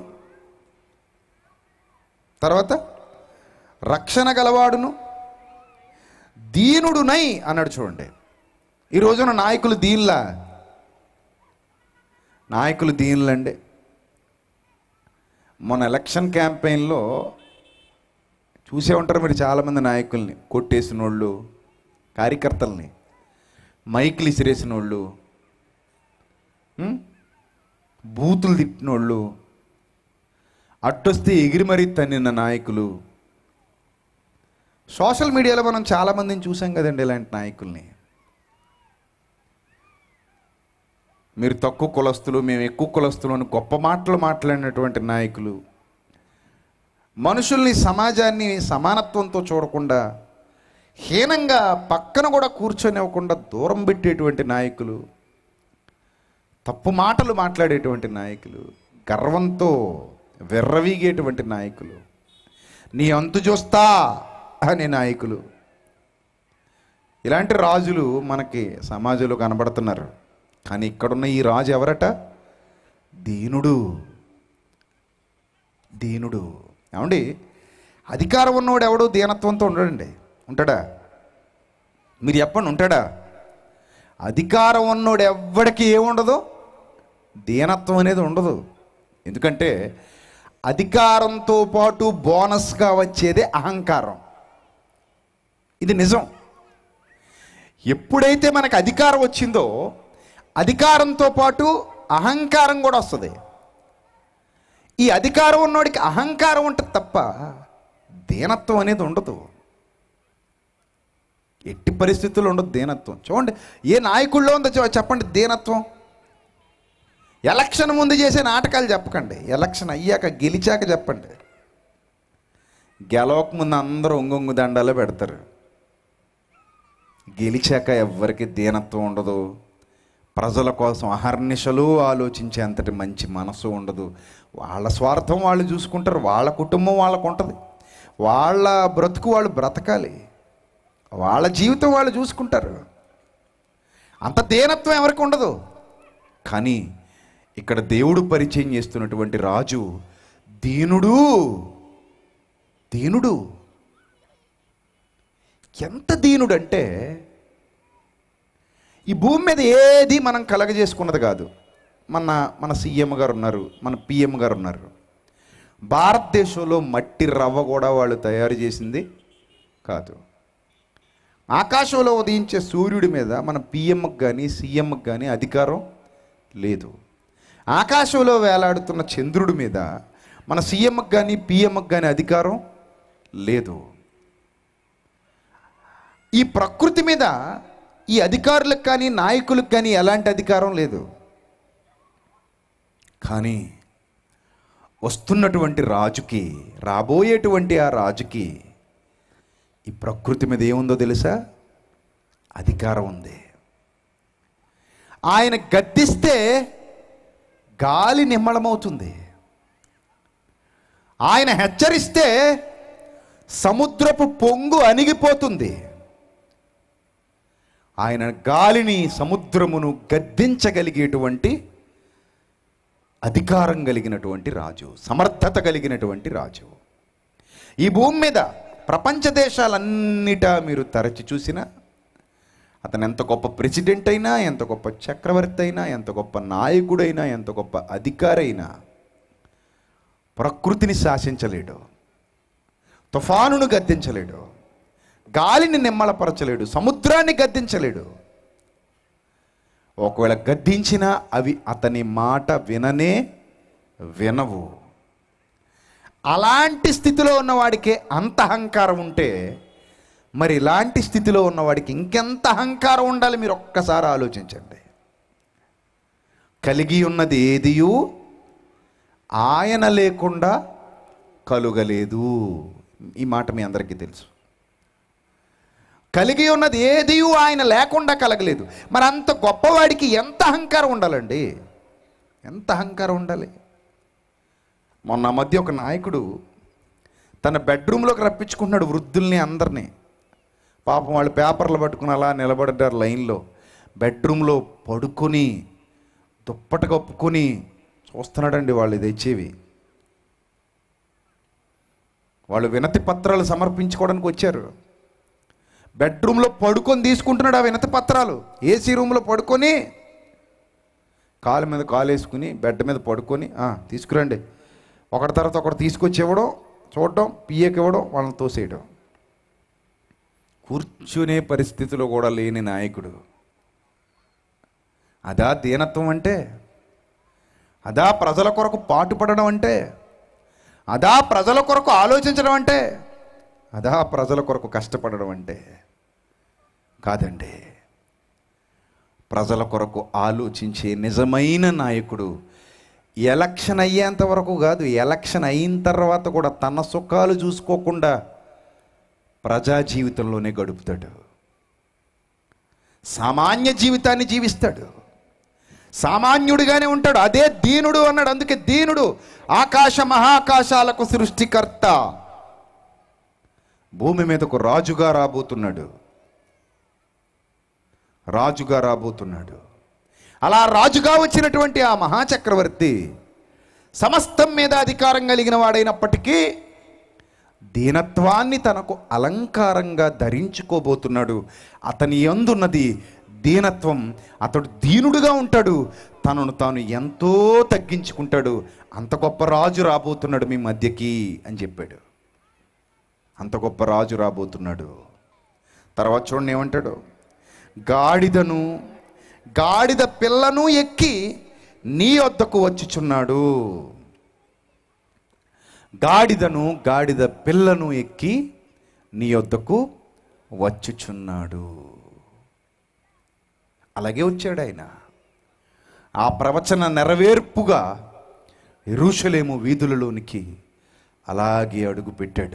తర్వాత రక్షణ గలవాడును, దీనుడునై అన్నాడు. చూడండి, ఈ రోజున నాయకులు దీనిలా, నాయకులు దీనులండి. మొన్న ఎలక్షన్ క్యాంపెయిన్లో చూసే ఉంటారు మీరు చాలామంది నాయకుల్ని, కొట్టేసిన వాళ్ళు, కార్యకర్తల్ని, మైకులు ఇసిరేసిన వాళ్ళు, బూతులు తిట్టినోళ్ళు, అట్టొస్తే ఎగిరి మరీ తన్నిన నాయకులు. సోషల్ మీడియాలో మనం చాలామందిని చూసాం కదండి ఇలాంటి నాయకుల్ని. మీరు తక్కువ కులస్తులు, మేము ఎక్కువ కులస్తులు అని గొప్ప మాటలు మాట్లాడినటువంటి నాయకులు, మనుషుల్ని సమాజాన్ని సమానత్వంతో చూడకుండా హీనంగా పక్కన కూడా కూర్చొనివ్వకుండా దూరం పెట్టేటువంటి నాయకులు, తప్పు మాటలు మాట్లాడేటువంటి నాయకులు, గర్వంతో వెర్రవీగేటువంటి నాయకులు, నీ అంతు చూస్తా అనే నాయకులు, ఇలాంటి రాజులు మనకి సమాజంలో కనబడుతున్నారు. కానీ ఇక్కడున్న ఈ రాజు ఎవరట? దీనుడు. దీనుడు. ఏమండి, అధికారం ఉన్నవాడు ఎవడు దీనత్వంతో ఉండడండి? ఉంటాడా? మీరు చెప్పండి, ఉంటాడా? అధికారం ఉన్నోడు ఎవ్వడికి ఏముండదు, దీనత్వం అనేది ఉండదు. ఎందుకంటే అధికారంతో పాటు బోనస్గా వచ్చేదే అహంకారం. ఇది నిజం. ఎప్పుడైతే మనకు అధికారం వచ్చిందో అధికారంతో పాటు అహంకారం కూడా వస్తుంది. ఈ అధికారం ఉన్నోడికి అహంకారం ఉంటుంది తప్ప దీనత్వం అనేది ఉండదు. ఎట్టి పరిస్థితుల్లో ఉండదు దీనత్వం. చూడండి, ఏ నాయకుల్లో ఉందో చెప్పండి దీనత్వం. ఎలక్షన్ ముందు చేసే నాటకాలు చెప్పకండి, ఎలక్షన్ అయ్యాక గెలిచాక చెప్పండి. గెలవక ముందు అందరూ ఒంగొంగు దండాలు పెడతారు, గెలిచాక ఎవ్వరికి దీనత్వం ఉండదు. ప్రజల కోసం అహర్నిశలు ఆలోచించే అంతటి మంచి మనసు ఉండదు. వాళ్ళ స్వార్థం వాళ్ళు చూసుకుంటారు, వాళ్ళ కుటుంబం వాళ్ళకు ఉంటుంది, వాళ్ళ బ్రతుకు వాళ్ళు బ్రతకాలి, వాళ్ళ జీవితం వాళ్ళు చూసుకుంటారు. అంత దీనత్వం ఎవరికి ఉండదు. కానీ ఇక్కడ దేవుడు పరిచయం చేస్తున్నటువంటి రాజు దీనుడు. దీనుడు ఎంత దీనుడు అంటే, ఈ భూమి మీద ఏది మనం కలగజేసుకున్నది కాదు. మన మన సీఎం గారు ఉన్నారు, మన పిఎం గారు ఉన్నారు. భారతదేశంలో మట్టి రవ్వ కూడా వాళ్ళు తయారు చేసింది కాదు. ఆకాశంలో ఉదయించే సూర్యుడి మీద మన పిఎంకి కానీ సీఎంకి కానీ అధికారం లేదు. ఆకాశంలో వేలాడుతున్న చంద్రుడి మీద మన సీఎంకి కానీ పిఎంకి కానీ అధికారం లేదు. ఈ ప్రకృతి మీద ఈ అధికారులకు కానీ నాయకులకు కానీ ఎలాంటి అధికారం లేదు. కానీ వస్తున్నటువంటి రాజుకి, రాబోయేటువంటి ఆ రాజుకి ఈ ప్రకృతి మీద ఏముందో తెలుసా? అధికారం ఉంది. ఆయన గద్దిస్తే గాలి నిమ్మళమవుతుంది. ఆయన హెచ్చరిస్తే సముద్రపు పొంగు అణిగిపోతుంది. ఆయన గాలిని, సముద్రమును గద్దించగలిగేటువంటి అధికారం కలిగినటువంటి రాజు, సమర్థత కలిగినటువంటి రాజు. ఈ భూమి మీద ప్రపంచ దేశాలన్నిటా మీరు తరచి చూసినా, అతను ఎంత గొప్ప ప్రెసిడెంట్ అయినా, ఎంత గొప్ప చక్రవర్తి అయినా, ఎంత గొప్ప నాయకుడైనా, ఎంత గొప్ప అధికారి అయినా ప్రకృతిని శాసించలేడు, తుఫానును గద్దించలేడు, గాలిని నిమ్మలపరచలేడు, సముద్రాన్ని గద్దించలేడు. ఒకవేళ గద్దించినా అవి అతని మాట విననే వినవు. అలాంటి స్థితిలో ఉన్నవాడికే అంత అహంకారం ఉంటే మరి ఇలాంటి స్థితిలో ఉన్నవాడికి ఇంకెంత అహంకారం ఉండాలి? మీరు ఒక్కసారి ఆలోచించండి. కలిగి ఉన్నది ఏదియు ఆయన లేకుండా కలుగలేదు. ఈ మాట మీ అందరికీ తెలుసు. కలిగి ఉన్నది ఏదియు ఆయన లేకుండా కలగలేదు. మరి అంత గొప్పవాడికి ఎంత అహంకారం ఉండాలండి? ఎంత అహంకారం ఉండాలి? మొన్న మధ్య ఒక నాయకుడు తన బెడ్రూమ్లోకి రప్పించుకుంటున్నాడు వృద్ధుల్ని అందరినీ. పాపం వాళ్ళు పేపర్లు పట్టుకుని అలా నిలబడ్డారు లైన్లో. బెడ్రూమ్లో పడుకొని దుప్పట కప్పుకొని చూస్తున్నాడండి వాళ్ళు తెచ్చేవి. వాళ్ళు వినతి పత్రాలు సమర్పించుకోవడానికి వచ్చారు. బెడ్రూమ్లో పడుకొని తీసుకుంటున్నాడు ఆ వినతి పత్రాలు. ఏసీ రూమ్లో పడుకొని కాలు మీద కాలు వేసుకుని బెడ్ మీద పడుకొని తీసుకురండి, ఒకటి తర్వాత ఒకటి తీసుకొచ్చి ఇవ్వడం, చూడడం, పిఏకి ఇవ్వడం, వాళ్ళని తోసేయడం. కూర్చునే పరిస్థితిలో కూడా లేని నాయకుడు. అదా దీనత్వం అంటే? అదా ప్రజల కొరకు పాటుపడడం అంటే? అదా ప్రజల కొరకు ఆలోచించడం అంటే? అదా ప్రజల కొరకు కష్టపడడం అంటే? కాదండి. ప్రజల కొరకు ఆలోచించే నిజమైన నాయకుడు ఎలక్షన్ అయ్యేంత వరకు కాదు, ఎలక్షన్ అయిన తర్వాత కూడా తన సుఖాలు చూసుకోకుండా ప్రజా జీవితంలోనే గడుపుతాడు. సామాన్య జీవితాన్ని జీవిస్తాడు, సామాన్యుడిగానే ఉంటాడు. అదే దీనుడు అన్నాడు. అందుకే దీనుడు ఆకాశ మహాకాశాలకు సృష్టికర్త, భూమి మీదకు రాజుగా రాబోతున్నాడు, రాజుగా రాబోతున్నాడు. అలా రాజుగా వచ్చినటువంటి ఆ మహాచక్రవర్తి సమస్తం మీద అధికారం కలిగిన వాడైనప్పటికీ దీనత్వాన్ని తనకు అలంకారంగా ధరించుకోబోతున్నాడు. అతని యందున్నది దీనత్వం. అతడు దీనుడుగా ఉంటాడు, తనను తాను ఎంతో తగ్గించుకుంటాడు. అంత గొప్ప రాజు రాబోతున్నాడు మీ మధ్యకి అని చెప్పాడు. అంత గొప్ప రాజు రాబోతున్నాడు. తర్వాత చూడండి ఏమంటాడు, గాడిదను గాడిద పిల్లను ఎక్కి నీ వద్దకు వచ్చుచున్నాడు. గాడిదను గాడిద పిల్లను ఎక్కి నీ వద్దకు వచ్చుచున్నాడు. అలాగే వచ్చాడు ఆయన. ఆ ప్రవచన నెరవేర్పుగా యెరూషలేము వీధులలోనికి అలాగే అడుగు పెట్టాడు.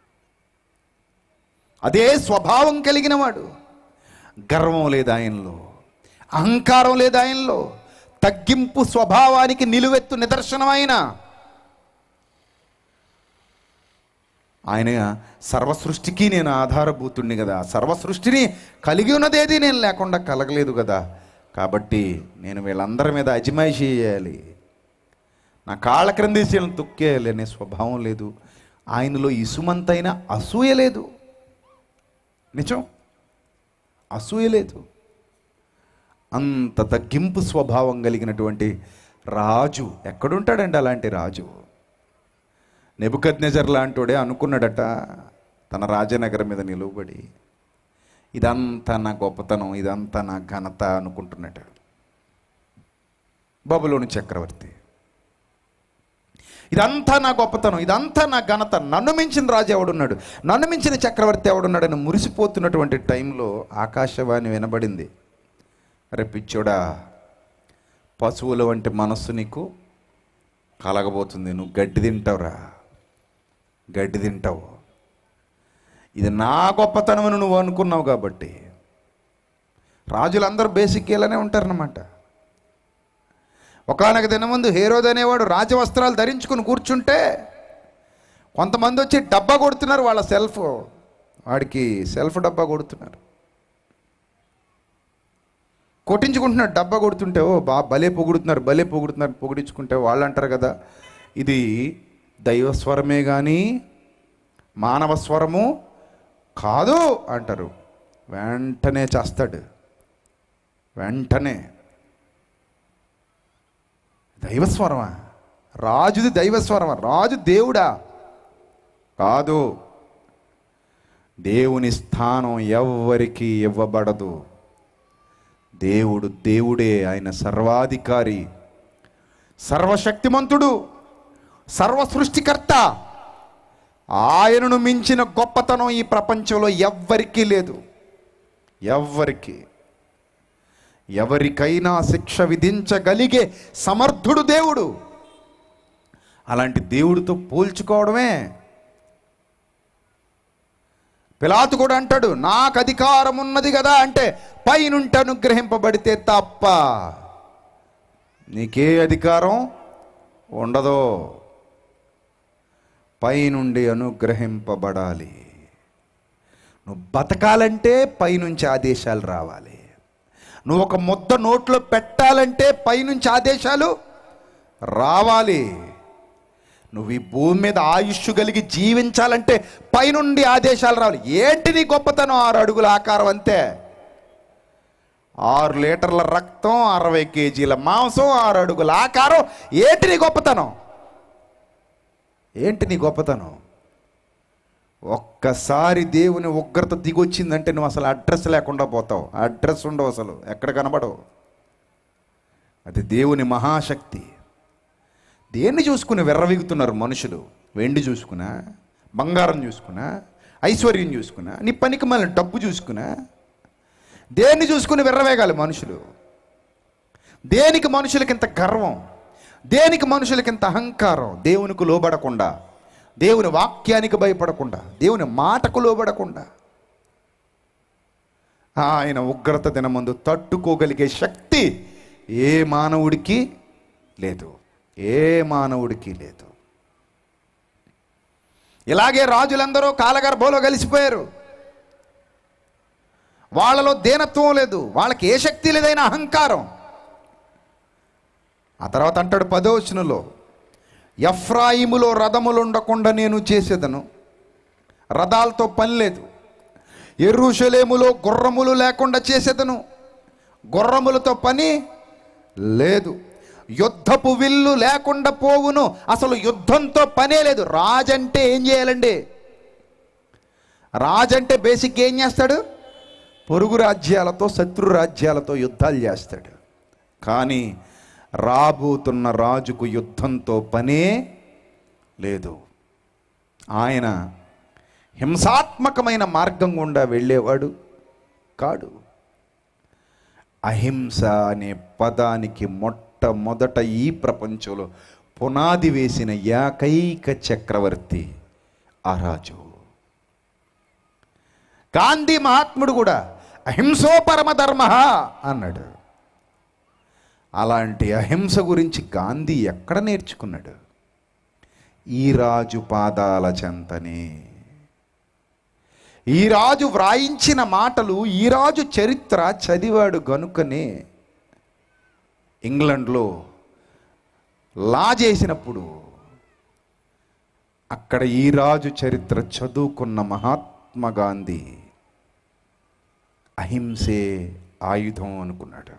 అదే స్వభావం కలిగిన వాడు. గర్వం లేదు ఆయనలో, అహంకారం లేదు ఆయనలో, తగ్గింపు స్వభావానికి నిలువెత్తు నిదర్శనం ఆయన. ఆయన సర్వసృష్టికి నేను ఆధారభూతుణ్ణి కదా, సర్వసృష్టిని కలిగి ఉన్నదేది నేను లేకుండా కలగలేదు కదా, కాబట్టి నేను వీళ్ళందరి మీద అజమాయిషీ చేయాలి, నా కాళ్ళ క్రిందేసి తొక్కేయాలి అనే స్వభావం లేదు ఆయనలో. ఇసుమంతైన అసూయ లేదు, నిజం, అసూయ లేదు. అంత తగ్గింపు స్వభావం కలిగినటువంటి రాజు ఎక్కడుంటాడండి అలాంటి రాజు? నెబుకద్నెజర్ లాంటోడే అనుకున్నాడట తన రాజనగరం మీద నిలువబడి, ఇదంతా నా గొప్పతనం, ఇదంతా నా ఘనత అనుకుంటున్నాడు. బబులోను చక్రవర్తి, ఇదంతా నా గొప్పతనం, ఇదంతా నా ఘనత, నన్ను మించిన రాజు ఎవడున్నాడు, నన్ను మించిన చక్రవర్తి ఎవడున్నాడని మురిసిపోతున్నటువంటి టైంలో ఆకాశవాణి వినబడింది. అరే పిచ్చోడా, పశువుల వంటి మనస్సు నీకు కలగబోతుంది, నువ్వు గడ్డి తింటావురా, గడ్డి తింటావు, ఇది నా గొప్పతనమని నువ్వు అనుకున్నావు కాబట్టి. రాజులందరూ బేసిక్ ఇలానే ఉంటారన్నమాట. ఒకానొక దినముందు హేరోదు అనేవాడు రాజవస్త్రాలు ధరించుకుని కూర్చుంటే కొంతమంది వచ్చి డబ్బా కొడుతున్నారు, వాళ్ళ సెల్ఫ్, వాడికి సెల్ఫ్ డబ్బా కొడుతున్నారు, కొట్టించుకుంటున్నాడు. డబ్బా కొడుతుంటే ఓ బా భలే పొగుడుతున్నారు, భలే పొగుడుతున్నారు, పొగిడించుకుంటే వాళ్ళు అంటారు కదా, ఇది దైవస్వరమే కానీ మానవ స్వరము కాదు అంటారు. వెంటనే చేస్తాడు, వెంటనే. దైవస్వరమా? రాజుది దైవస్వరమా? రాజు దేవుడా? కాదు. దేవుని స్థానం ఎవ్వరికి ఇవ్వబడదు. దేవుడు దేవుడే, ఆయన సర్వాధికారి, సర్వశక్తిమంతుడు, సర్వ సృష్టికర్త. ఆయనను మించిన గొప్పతనం ఈ ప్రపంచంలో ఎవ్వరికీ లేదు, ఎవ్వరికి. ఎవరికైనా శిక్ష విధించగలిగే సమర్థుడు దేవుడు. అలాంటి దేవుడితో పోల్చుకోవడమే. పిలాతు కూడా అంటాడు, నాకు అధికారం ఉన్నది కదా అంటే పైనుండి అనుగ్రహింపబడితే తప్ప నీకే అధికారం ఉండదు, పైనుండి అనుగ్రహింపబడాలి. నువ్వు బతకాలంటే పైనుంచి ఆదేశాలు రావాలి. నువ్వు ఒక ముద్ద నోట్లో పెట్టాలంటే పైనుంచి ఆదేశాలు రావాలి. నువ్వు ఈ భూమి మీద ఆయుష్ కలిగి జీవించాలంటే పైనుండి ఆదేశాలు రావాలి. ఏంటి నీ గొప్పతనం? ఆరు అడుగుల ఆకారం అంతే, ఆరు లీటర్ల రక్తం, అరవై కేజీల మాంసం, ఆరు అడుగుల ఆకారం. ఏంటి నీ గొప్పతనం? ఏంటి నీ గొప్పతనం? ఒక్కసారి దేవుని ఉగ్రత దిగొచ్చిందంటే నువ్వు అసలు అడ్రస్ లేకుండా పోతావు. అడ్రస్ ఉండవు, అసలు ఎక్కడ కనబడవు. అది దేవుని మహాశక్తి. దేన్ని చూసుకుని విర్రవీగుతున్నారు మనుషులు? వెండి చూసుకున్నా, బంగారం చూసుకున్నా, ఐశ్వర్యం చూసుకున్నా, నీ పనికి మళ్ళీ డబ్బు చూసుకున్నా, దేన్ని చూసుకుని విర్రవేగాలి మనుషులు? దేనికి మనుషులకి ఇంత గర్వం, దేనికి మనుషులకి ఇంత అహంకారం? దేవునికి లోబడకుండా, దేవుని వాక్యానికి భయపడకుండా, దేవుని మాటకు లోబడకుండా, ఆయన ఉగ్రత దినమందు తట్టుకోగలిగే శక్తి ఏ మానవుడికి లేదు, ఏ మానవుడికి లేదు. ఇలాగే రాజులందరూ కాలగర్భంలో కలిసిపోయారు. వాళ్ళలో దీనత్వం లేదు, వాళ్ళకి ఏ శక్తి లేదైనా అహంకారం. ఆ తర్వాత అంటాడు పదో వచనంలో, ఎఫ్రాయిములో రథములు ఉండకుండా నేను చేసేదను, రథాలతో పని లేదు. యెరూషలేములో గుర్రములు లేకుండా చేసేదను, గుర్రములతో పని లేదు. యుద్ధపు విల్లు లేకుండా పోవును, అసలు యుద్ధంతో పనే లేదు. రాజంటే ఏం చేయాలండి? రాజంటే బేసిక్ ఏం చేస్తాడు? పొరుగు రాజ్యాలతో, శత్రు రాజ్యాలతో యుద్ధాలు చేస్తాడు. కానీ రాబోతున్న రాజుకు యుద్ధంతో పనే లేదు. ఆయన హింసాత్మకమైన మార్గం గుండా వెళ్ళేవాడు కాడు. అహింస అనే పదానికి మొట్టమొదట ఈ ప్రపంచంలో పునాది వేసిన ఏకైక చక్రవర్తి ఆ రాజు. గాంధీ మహాత్ముడు కూడా అహింసో పరమధర్మ అన్నాడు. అలాంటి అహింస గురించి గాంధీ ఎక్కడ నేర్చుకున్నాడు? ఈ రాజు పాదాల చెంతనే. ఈ రాజు వ్రాయించిన మాటలు, ఈ రాజు చరిత్ర చదివాడు గనుకనే ఇంగ్లండ్లో లా చేసినప్పుడు అక్కడ ఈ రాజు చరిత్ర చదువుకున్న మహాత్మా గాంధీ అహింసే ఆయుధం అనుకున్నాడు.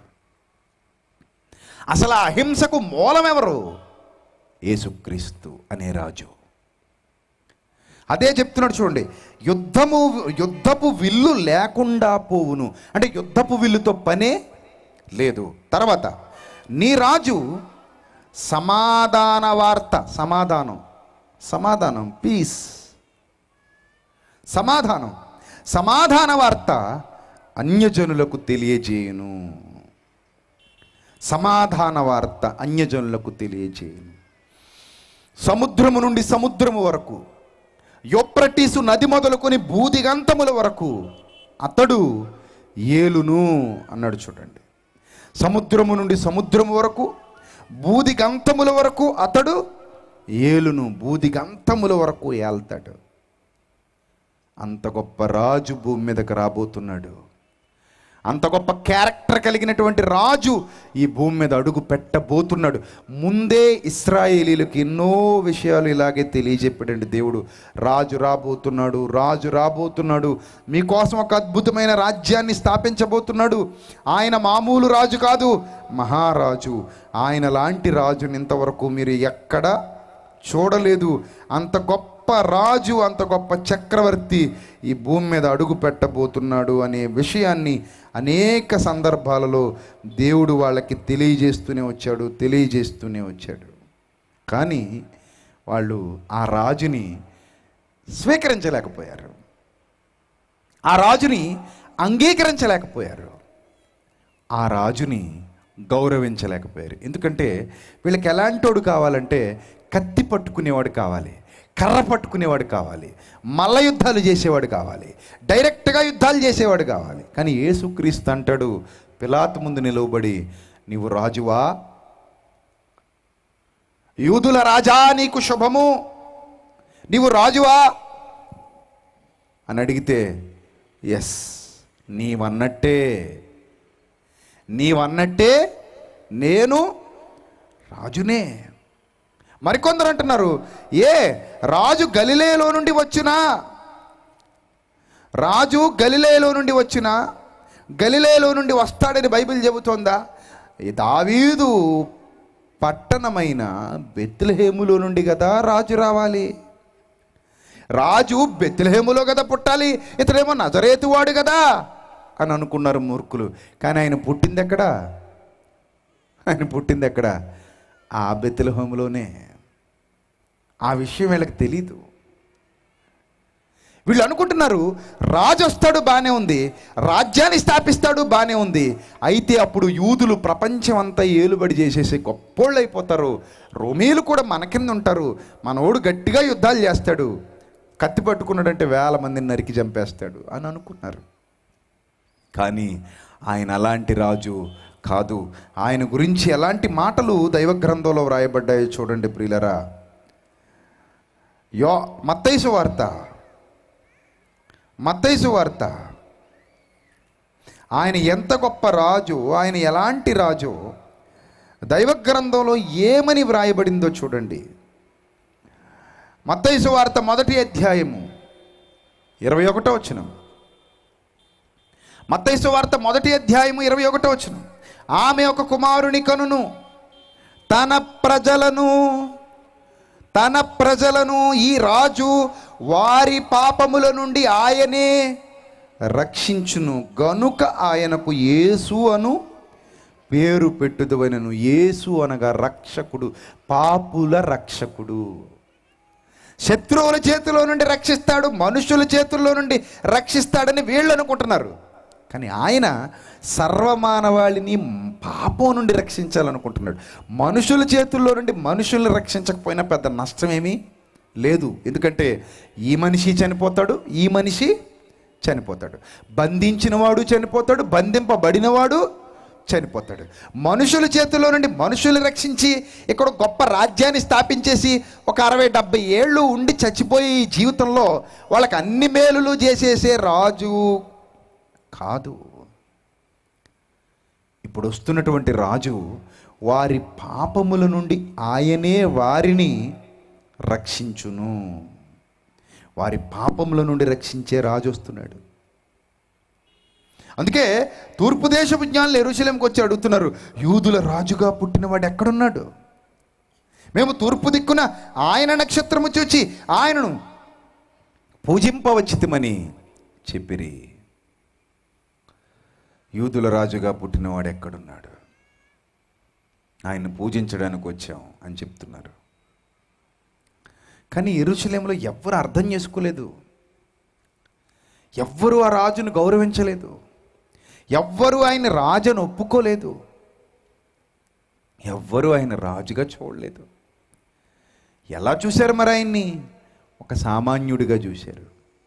అసలు ఆ అహింసకు మూలమెవరు? యేసుక్రీస్తు అనే రాజు. అదే చెప్తున్నాడు చూడండి, యుద్ధము యుద్ధపు విల్లు లేకుండా పోవును అంటే యుద్ధపు విల్లుతో పనే లేదు. తర్వాత నీ రాజు సమాధాన వార్త, సమాధానం సమాధానం పీస్, సమాధానం సమాధాన వార్త అన్యజనులకు తెలియజేయును. సమాధాన వార్త అన్యజనులకు తెలియజేయును. సముద్రము నుండి సముద్రము వరకు, యొప్రటీసు నది మొదలుకొని భూదిగంతముల వరకు అతడు ఏలును అన్నాడు. చూడండి, సముద్రము నుండి సముద్రము వరకు, భూదిగంతముల వరకు అతడు ఏలును. భూదిగంతముల వరకు ఏల్తాడు. అంత గొప్ప రాజు భూమి మీదకి రాబోతున్నాడు. అంత గొప్ప క్యారెక్టర్ కలిగినటువంటి రాజు ఈ భూమి మీద అడుగు పెట్టబోతున్నాడు. ముందే ఇశ్రాయేలీలకు ఎన్నో విషయాలు ఇలాగే తెలియజెప్పాడండి దేవుడు. రాజు రాబోతున్నాడు, రాజు రాబోతున్నాడు, మీకోసం ఒక అద్భుతమైన రాజ్యాన్ని స్థాపించబోతున్నాడు. ఆయన మామూలు రాజు కాదు, మహారాజు. ఆయన లాంటి రాజుని ఇంతవరకు మీరు ఎక్కడ చూడలేదు. అంత గొప్ప రాజు, అంత గొప్ప చక్రవర్తి ఈ భూమి మీద అడుగు పెట్టబోతున్నాడు అనే విషయాన్ని అనేక సందర్భాలలో దేవుడు వాళ్ళకి తెలియజేస్తూనే వచ్చాడు తెలియజేస్తూనే వచ్చాడు కానీ వాళ్ళు ఆ రాజుని స్వీకరించలేకపోయారు, ఆ రాజుని అంగీకరించలేకపోయారు, ఆ రాజుని గౌరవించలేకపోయారు. ఎందుకంటే వీళ్ళకి ఎలాంటోడు కావాలంటే కత్తి పట్టుకునేవాడు కావాలి, కర్ర పట్టుకునేవాడు కావాలి, మల్ల యుద్ధాలు చేసేవాడు కావాలి, డైరెక్ట్గా యుద్ధాలు చేసేవాడు కావాలి. కానీ యేసుక్రీస్తు అంటాడు పిలాతు ముందు నిలవబడి, నీవు రాజువా, యూదుల రాజా, నీకు శుభము, నీవు రాజువా అని అడిగితే, ఎస్ నీవన్నట్టే నీవన్నట్టే నేను రాజునే. మరికొందరు అంటున్నారు, ఏ రాజు గలిలయలో నుండి వచ్చినా, రాజు గలిలయలో నుండి వచ్చినా, గలిలయలో నుండి వస్తాడని బైబిల్ చెబుతోందా? దావీదు పట్టణమైన బెత్లెహేములో నుండి కదా రాజు రావాలి, రాజు బెత్లెహేములో కదా పుట్టాలి, ఇతడేమో నజరేతువాడు కదా అని అనుకున్నారు మూర్ఖులు. కానీ ఆయన పుట్టింది ఎక్కడ? ఆయన పుట్టింది ఎక్కడ? ఆ బెత్లెహేములోనే. ఆ విషయం వీళ్ళకి తెలీదు. వీళ్ళు అనుకుంటున్నారు రాజు వస్తాడు, బాగానే ఉంది, రాజ్యాన్ని స్థాపిస్తాడు, బాగానే ఉంది. అయితే అప్పుడు యూదులు ప్రపంచం అంతా ఏలుబడి చేసేసి గొప్పోళ్ళు అయిపోతారు, రోమీలు కూడా మన కింద ఉంటారు, మనోడు గట్టిగా యుద్ధాలు చేస్తాడు, కత్తి పట్టుకున్నాడంటే వేల మందిని నరికి చంపేస్తాడు అని అనుకున్నారు. కానీ ఆయన అలాంటి రాజు కాదు. ఆయన గురించి ఎలాంటి మాటలు దైవ గ్రంథంలో వ్రాయబడ్డాయో చూడండి ప్రియులరా. యో మత్తయి సువార్త మత్తయి సువార్త ఆయన ఎంత గొప్ప రాజు, ఆయన ఎలాంటి రాజు, దైవ గ్రంథంలో ఏమని వ్రాయబడిందో చూడండి. మత్తయి సువార్త మొదటి అధ్యాయము ఇరవై ఒకటో వచనం. మత్తయి సువార్త మొదటి అధ్యాయము ఇరవై ఒకటో వచనం. ఆమె ఒక కుమారుని కనును, తన ప్రజలను తన ప్రజలను ఈ రాజు వారి పాపముల నుండి ఆయనే రక్షించును గనుక ఆయనకు యేసు అను పేరు పెట్టుదువనెను. యేసు అనగా రక్షకుడు, పాపుల రక్షకుడు. శత్రువుల చేతిలో నుండి రక్షిస్తాడు, మనుషుల చేతుల్లో నుండి రక్షిస్తాడని వీళ్ళు అనుకుంటున్నారు. కానీ ఆయన సర్వమానవాళిని పాపం నుండి రక్షించాలనుకుంటున్నాడు. మనుషుల చేతుల్లో నుండి మనుషుల్ని రక్షించకపోయినా పెద్ద నష్టమేమీ లేదు. ఎందుకంటే ఈ మనిషి చనిపోతాడు, ఈ మనిషి చనిపోతాడు, బంధించినవాడు చనిపోతాడు, బంధింపబడినవాడు చనిపోతాడు. మనుషుల చేతుల్లో నుండి మనుషులు రక్షించి ఇక్కడ గొప్ప రాజ్యాన్ని స్థాపించేసి ఒక అరవై డెబ్బై ఏళ్ళు ఉండి చచ్చిపోయి ఈ జీవితంలో వాళ్ళకి అన్ని మేలులు చేసేసే రాజు కాదు. ఇప్పుడు వస్తున్నటువంటి రాజు వారి పాపముల నుండి ఆయనే వారిని రక్షించును. వారి పాపముల నుండి రక్షించే రాజు వస్తున్నాడు. అందుకే తూర్పు దేశపు జ్ఞానులు యెరూషలేముకి వచ్చి అడుగుతున్నారు, యూదుల రాజుగా పుట్టినవాడు ఎక్కడున్నాడు? మేము తూర్పు దిక్కున ఆయన నక్షత్రము చూచి ఆయనను పూజింపవచ్చితిమని చెప్పిరి. యూదుల రాజుగా పుట్టినవాడు ఎక్కడున్నాడు? ఆయన్ని పూజించడానికి వచ్చాం అని చెప్తున్నారు. కానీ యెరూషలేములో ఎవ్వరు అర్థం చేసుకోలేదు, ఎవ్వరూ ఆ రాజును గౌరవించలేదు, ఎవ్వరూ ఆయన రాజును ఒప్పుకోలేదు, ఎవ్వరూ ఆయన రాజుగా చూడలేదు. ఎలా చూశారు మరి ఆయన్ని? ఒక సామాన్యుడిగా చూశారు.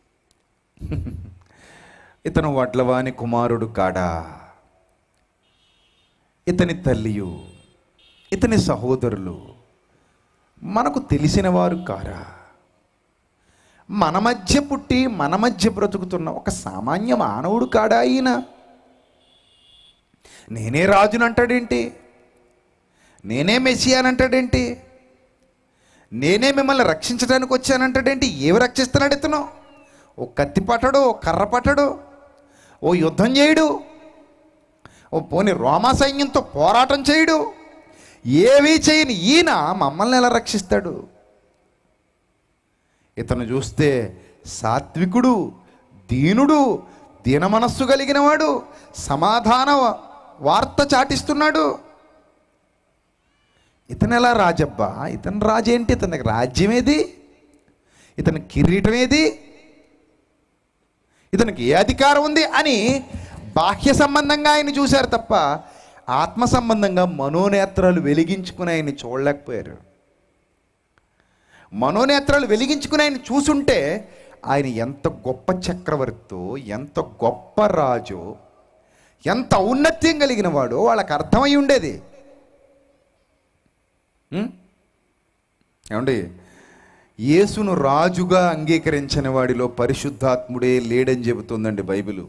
ఇతను వడ్లవాని కుమారుడు కాడా? ఇతని తల్లియు ఇతని సహోదరులు మనకు తెలిసిన వారు కారా? మన మధ్య పుట్టి మన మధ్య బ్రతుకుతున్న ఒక సామాన్య మానవుడు కాడా ఈయన? నేనే రాజుని అంటాడేంటి? నేనే మెస్సియానంటాడేంటి? నేనే మిమ్మల్ని రక్షించడానికి వచ్చానంటాడేంటి? ఏమి రక్షిస్తున్నాడు ఇతను? ఓ కత్తి పట్టడు, ఓ కర్ర పట్టడు, ఓ యుద్ధం చేయడు, ఓ పోని రోమా సైన్యంతో పోరాటం చేయడు, ఏవీ చేయని ఈయన మమ్మల్ని ఎలా రక్షిస్తాడు? ఇతను చూస్తే సాత్వికుడు, దీనుడు, దీన మనస్సు కలిగిన వాడు, సమాధాన వార్త చాటిస్తున్నాడు. ఇతను ఎలా రాజబ్బా? ఇతను రాజేంటి? ఇతనికి రాజ్యం ఏది? ఇతని కిరీటం ఏది? ఇతనికి ఏ అధికారం ఉంది అని బాహ్య సంబంధంగా ఆయన చూశారు తప్ప ఆత్మ సంబంధంగా మనోనేత్రాలు వెలిగించుకుని ఆయన్ని చూడలేకపోయారు. మనోనేత్రాలు వెలిగించుకుని ఆయన చూసుంటే ఆయన ఎంత గొప్ప చక్రవర్తో, ఎంత గొప్ప రాజో, ఎంత ఔన్నత్యం కలిగిన వాడో వాళ్ళకి అర్థమై ఉండేది. ఏమండి, యేసును రాజుగా అంగీకరించని వాడిలో పరిశుద్ధాత్ముడే లేడని చెబుతుందండి బైబిలు.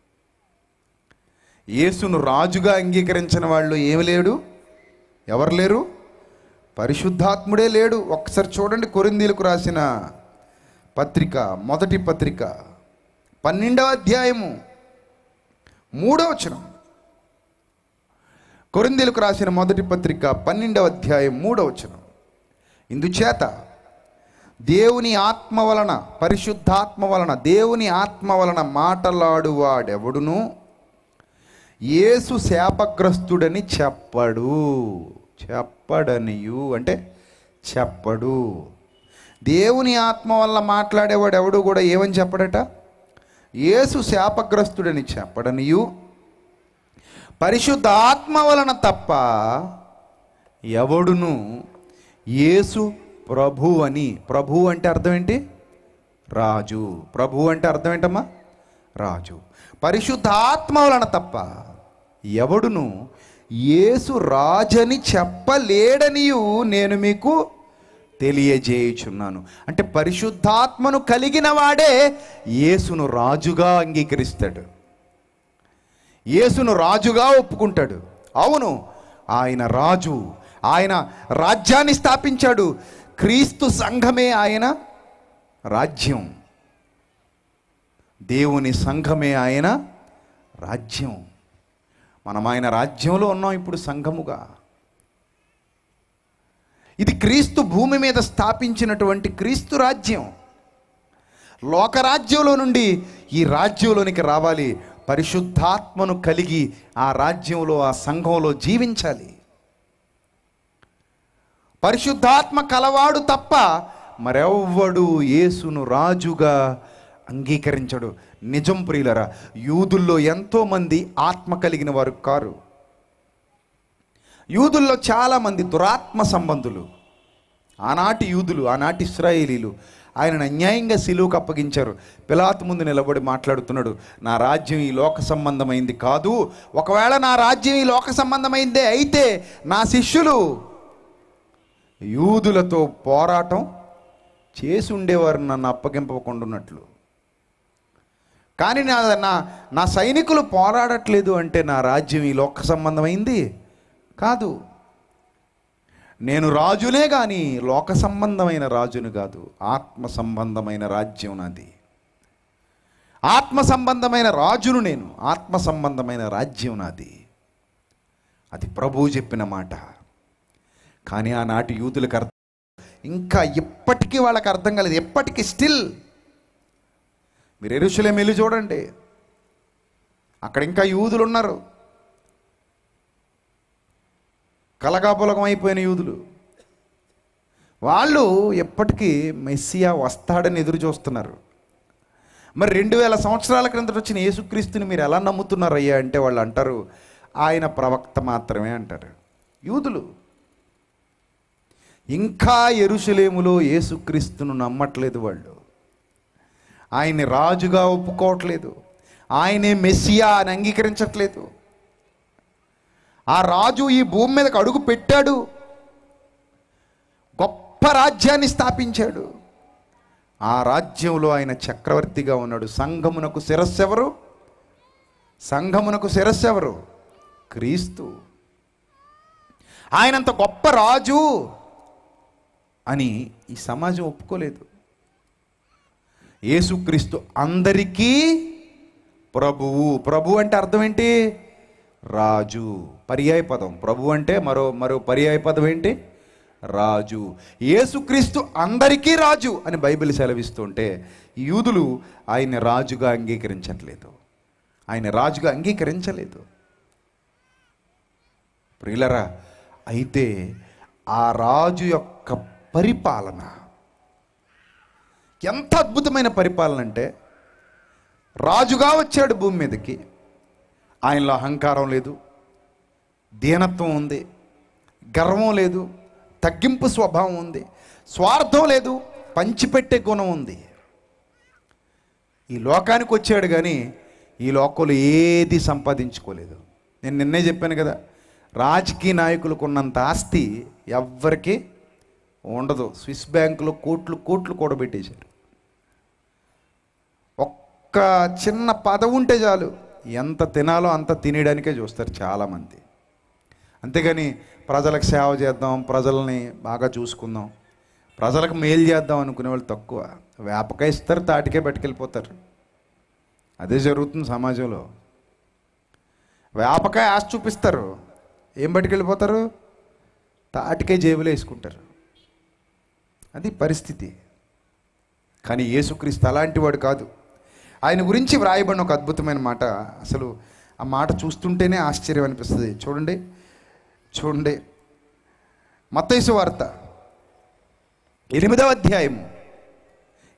యేసును రాజుగా అంగీకరించిన వాళ్ళు ఏమి లేడు? ఎవరు లేరు? పరిశుద్ధాత్ముడే లేడు. ఒక్కసారి చూడండి కొరింథీయులకు రాసిన పత్రిక, మొదటి పత్రిక పన్నెండవ అధ్యాయము మూడవ వచనం. కొరింథీయులకు రాసిన మొదటి పత్రిక పన్నెండవ అధ్యాయం మూడవ వచనం. ఇందుచేత దేవుని ఆత్మ వలన, పరిశుద్ధాత్మ వలన, దేవుని ఆత్మ వలన మాటలాడువాడెవడును యేసు శాపగ్రస్తుడని చెప్పడు. చెప్పడనియు అంటే చెప్పడు. దేవుని ఆత్మ వల్ల మాట్లాడేవాడు ఎవడు కూడా ఏమని చెప్పడట? యేసు శాపగ్రస్తుడని చెప్పడనియు, పరిశుద్ధాత్మ వలన తప్ప ఎవడును యేసు ప్రభు అని. ప్రభు అంటే అర్థం ఏంటి? రాజు. ప్రభు అంటే అర్థం ఏంటమ్మా? రాజు. పరిశుద్ధాత్మ వలన తప్ప ఎవడును యేసు రాజని చెప్పలేడనియు నేను మీకు తెలియజేయుచున్నాను. అంటే పరిశుద్ధాత్మను కలిగిన వాడే యేసును రాజుగా అంగీకరిస్తాడు, యేసును రాజుగా ఒప్పుకుంటాడు. అవును, ఆయన రాజు, ఆయన రాజ్యాన్ని స్థాపించాడు. క్రీస్తు సంఘమే ఆయన రాజ్యం, దేవుని సంఘమే ఆయన రాజ్యం. మనం ఆయన రాజ్యంలో ఉన్నాం ఇప్పుడు సంఘముగా. ఇది క్రీస్తు భూమి మీద స్థాపించినటువంటి క్రీస్తు రాజ్యం. లోకరాజ్యంలో నుండి ఈ రాజ్యంలోనికి రావాలి, పరిశుద్ధాత్మను కలిగి ఆ రాజ్యంలో ఆ సంఘంలో జీవించాలి. పరిశుద్ధాత్మ కలవాడు తప్ప మరెవ్వడు యేసును రాజుగా అంగీకరించడు. నిజం ప్రియులరా, యూదుల్లో ఎంతోమంది ఆత్మ కలిగిన వారు కారు. యూదుల్లో చాలామంది దురాత్మ సంబంధులు. ఆనాటి యూదులు, ఆనాటి ఇశ్రాయేలీలు ఆయనను అన్యాయంగా సిలువకు అప్పగించారు. పిలాతు ముందు నిలబడి మాట్లాడుతున్నాడు, నా రాజ్యం ఈ లోక సంబంధమైంది కాదు, ఒకవేళ నా రాజ్యం ఈ లోక సంబంధమైందే అయితే నా శిష్యులు యూదులతో పోరాటం చేసి ఉండేవారు నన్ను అప్పగింపకుండా ఉన్నట్లు. కానీ నా నా సైనికులు పోరాడట్లేదు అంటే నా రాజ్యం ఈ లోక సంబంధమైంది కాదు. నేను రాజునే కానీ లోక సంబంధమైన రాజును కాదు, ఆత్మ సంబంధమైన రాజ్యం నాది. ఆత్మ సంబంధమైన రాజును నేను, ఆత్మ సంబంధమైన రాజ్యం నాది. అది ప్రభువు చెప్పిన మాట. కానీ ఆనాటి యూదులకు అర్థం, ఇంకా ఇప్పటికీ వాళ్ళకి అర్థం కాలేదు. ఎప్పటికీ స్టిల్ మీరు యెరూషలేము వెళ్ళి చూడండి, అక్కడ ఇంకా యూదులు ఉన్నారు, కలగాపులగం అయిపోయిన యూదులు. వాళ్ళు ఎప్పటికీ మెస్సియా వస్తాడని ఎదురు చూస్తున్నారు. మరి రెండు వేల సంవత్సరాల క్రిందట వచ్చిన యేసుక్రీస్తుని మీరు ఎలా నమ్ముతున్నారు అయ్యా అంటే వాళ్ళు అంటారు, ఆయన ప్రవక్త మాత్రమే అంటారు. యూదులు ఇంకా యెరూషలేములో యేసుక్రీస్తును నమ్మట్లేదు. వాళ్ళు ఆయన్ని రాజుగా ఒప్పుకోవట్లేదు, ఆయనే మెస్సియా అని అంగీకరించట్లేదు. ఆ రాజు ఈ భూమి మీదకి అడుగు పెట్టాడు, గొప్ప రాజ్యాన్ని స్థాపించాడు. ఆ రాజ్యంలో ఆయన చక్రవర్తిగా ఉన్నాడు. సంఘమునకు శిరస్సు ఎవరు? సంఘమునకు శిరస్సు ఎవరు? క్రీస్తు. ఆయనంత గొప్ప రాజు అని ఈ సమాజం ఒప్పుకోలేదు. యేసుక్రీస్తు అందరికీ ప్రభువు. ప్రభు అంటే అర్థం ఏంటి? రాజు. పర్యాయ పదం. ప్రభు అంటే మరో మరో పర్యాయ పదం ఏంటి? రాజు. యేసుక్రీస్తు అందరికీ రాజు అని బైబిల్ సెలవిస్తుంటే యూదులు ఆయన రాజుగా అంగీకరించట్లేదు, ఆయన రాజుగా అంగీకరించలేదు. ప్రియులరా, అయితే ఆ రాజు యొక్క పరిపాలన ఎంత అద్భుతమైన పరిపాలన అంటే, రాజుగా వచ్చాడు భూమి మీదకి, ఆయనలో అహంకారం లేదు, దీనత్వం ఉంది, గర్వం లేదు, తగ్గింపు స్వభావం ఉంది, స్వార్థం లేదు, పంచిపెట్టే గుణం ఉంది. ఈ లోకానికి వచ్చాడు కానీ ఈ లోకంలో ఏది సంపాదించుకోలేదు. నేను నిన్నే చెప్పాను కదా, రాజకీయ నాయకులకు ఉన్నంత ఆస్తి ఎవ్వరికి ఉండదు. స్విస్ బ్యాంకులో కోట్లు కోట్లు కూడబెట్టేశారు. ఒక్క చిన్న పదవి ఉంటే చాలు, ఎంత తినాలో అంత తినేయడానికే చూస్తారు చాలామంది. అంతేగాని ప్రజలకు సేవ చేద్దాం, ప్రజల్ని బాగా చూసుకుందాం, ప్రజలకు మేలు చేద్దాం అనుకునే వాళ్ళు తక్కువ. వేపకాయ ఇస్తారు, తాటికే పట్టుకెళ్ళిపోతారు. అదే జరుగుతుంది సమాజంలో. వేపకాయ ఆశ చూపిస్తారు, ఏం పట్టుకెళ్ళిపోతారు? తాటికే జేబులో వేసుకుంటారు. అది పరిస్థితి. కానీ యేసుక్రీస్తు అలాంటి వాడు కాదు. ఆయన గురించి వ్రాయబడిన ఒక అద్భుతమైన మాట, అసలు ఆ మాట చూస్తుంటేనే ఆశ్చర్యం అనిపిస్తుంది. చూడండి చూడండి మత్తయి సువార్త ఎనిమిదవ అధ్యాయం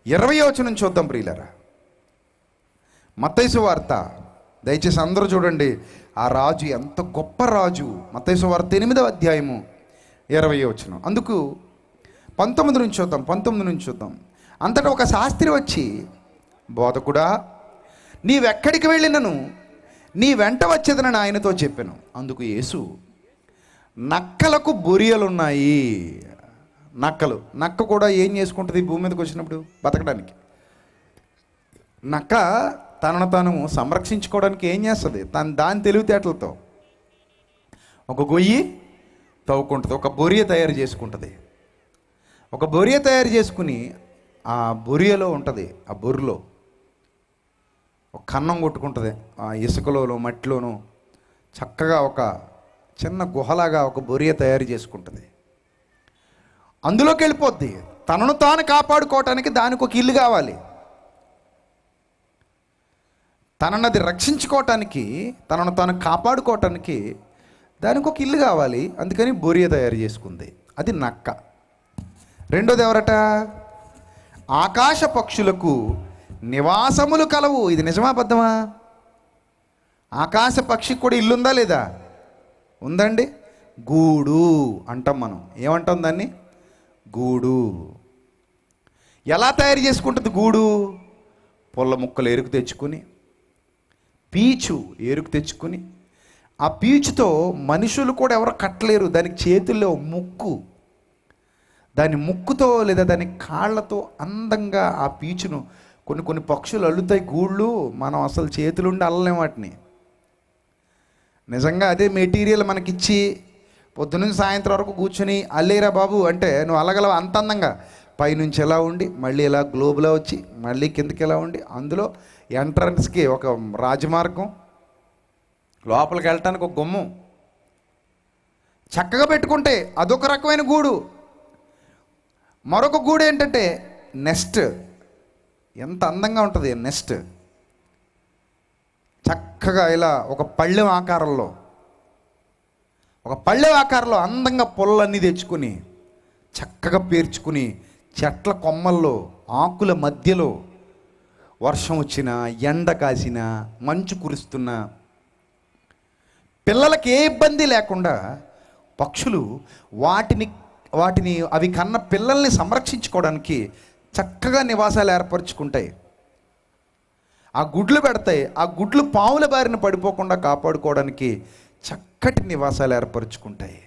ఇరవై వచనం చూద్దాం ప్రియులారా. మత్తయి సువార్త, దయచేసి అందరూ చూడండి. ఆ రాజు ఎంత గొప్ప రాజు. మత్తయి సువార్త ఎనిమిదవ అధ్యాయము ఇరవై వచనం. అందుకు పంతొమ్మిది నుంచి చూద్దాం. పంతొమ్మిది నుంచి చూద్దాం. అంతటా ఒక శాస్త్రి వచ్చి, బోధకుడా, నీవెక్కడికి వెళ్ళినను నీ వెంట వచ్చేదని ఆయనతో చెప్పాను. అందుకు యేసు, నక్కలకు బొరియలున్నాయి. నక్కలు, నక్క కూడా ఏం చేసుకుంటుంది భూమి మీదకి వచ్చినప్పుడు బతకడానికి? నక్క తనను తాను సంరక్షించుకోవడానికి ఏం చేస్తుంది? తన దాని తెలివితేటలతో ఒక గొయ్యి తవ్వుకుంటుంది, ఒక బొరియ తయారు చేసుకుంటుంది. ఒక బొరియ తయారు చేసుకుని ఆ బొరియలో ఉంటుంది, ఆ బొరిలో ఒక కన్నం కొట్టుకుంటుంది. ఆ ఇసుకలోనూ మట్టిలోనూ చక్కగా ఒక చిన్న గుహలాగా ఒక బొరియ తయారు చేసుకుంటుంది. అందులోకి వెళ్ళిపోద్ది. తనను తాను కాపాడుకోవటానికి దానికి ఒక ఇల్లు కావాలి. తననది రక్షించుకోవటానికి, తనను తాను కాపాడుకోవటానికి దానికి ఒక ఇల్లు కావాలి. అందుకని బొరియ తయారు చేసుకుంది. అది నక్క. రెండోది ఎవరట? ఆకాశ పక్షులకు నివాసములు కలవు. ఇది నిజమా అబద్ధమా? ఆకాశ పక్షికి కూడా ఇల్లు ఉందా లేదా? ఉందండి. గూడు అంటాం మనం. ఏమంటాం దాన్ని? గూడు. ఎలా తయారు చేసుకుంటుంది గూడు? పుల్ల ముక్కలు ఎరుకు తెచ్చుకొని, పీచు ఎరుకు తెచ్చుకొని, ఆ పీచుతో మనుషులు కూడా ఎవరు కట్టలేరు. దానికి చేతుల్లో ముక్కు, దాని ముక్కుతో లేదా దాని కాళ్ళతో అందంగా ఆ పీచును కొన్ని కొన్ని పక్షులు అల్లుతాయి గూళ్ళు. మనం అసలు చేతులుండి అల్లలేం వాటిని. నిజంగా అదే మెటీరియల్ మనకిచ్చి పొద్దునుంచి సాయంత్రం వరకు కూర్చొని అల్లేరా బాబు అంటే నువ్వు అలగలవు. అంత అందంగా పైనుంచి ఎలా ఉండి, మళ్ళీ ఇలా గ్లోబ్లో వచ్చి, మళ్ళీ కిందకి ఎలా ఉండి, అందులో ఎంట్రన్స్కి ఒక రాజమార్గం, లోపలికి వెళ్ళటానికి ఒక గుమ్మం చక్కగా పెట్టుకుంటే అదొక రకమైన గూడు. మరొక గూడు ఏంటంటే నెస్ట్. ఎంత అందంగా ఉంటుంది నెస్ట్. చక్కగా ఇలా ఒక పళ్ళెం ఆకారంలో, ఒక పళ్ళెం ఆకారంలో అందంగా పొల్లన్నీ తెచ్చుకొని చక్కగా పేర్చుకుని చెట్ల కొమ్మల్లో, ఆకుల మధ్యలో వర్షం వచ్చినా, ఎండ కాసినా, మంచు కురుస్తున్నా పిల్లలకి ఏ ఇబ్బంది లేకుండా పక్షులు వాటిని వాటిని అవి కన్న పిల్లల్ని సంరక్షించుకోవడానికి చక్కగా నివాసాలు ఏర్పరచుకుంటాయి. ఆ గుడ్లు పెడతాయి. ఆ గుడ్లు పావుల బారిన పడిపోకుండా కాపాడుకోవడానికి చక్కటి నివాసాలు ఏర్పరచుకుంటాయి.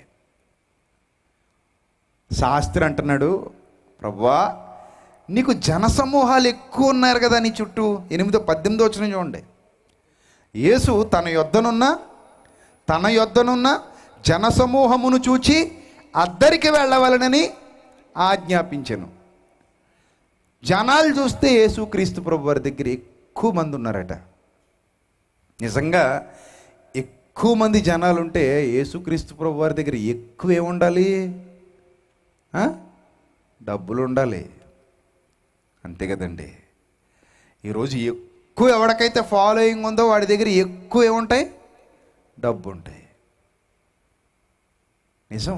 శాస్త్రి అంటున్నాడు, ప్రభువా, నీకు జనసమూహాలు ఎక్కువ ఉన్నారు కదా నీ చుట్టూ. ఎనిమిదో పద్దెనిమిదో వచనం చూడండి. యేసు తన యొద్దనున్న తన యొద్దనున్న జనసమూహమును చూచి అద్దరికి వెళ్ళవలనని ఆజ్ఞాపించెను. జనాలు చూస్తే యేసు క్రీస్తు ప్రభు వారి దగ్గర ఎక్కువ మంది ఉన్నారట. నిజంగా ఎక్కువ మంది జనాలు ఉంటే యేసుక్రీస్తు ప్రభు వారి దగ్గర ఎక్కువ ఏముండాలి? డబ్బులు ఉండాలి. అంతే కదండి. ఈరోజు ఎక్కువ ఎవరికైతే ఫాలోయింగ్ ఉందో వాడి దగ్గర ఎక్కువ ఏముంటాయి? డబ్బు ఉంటాయి. నిజం.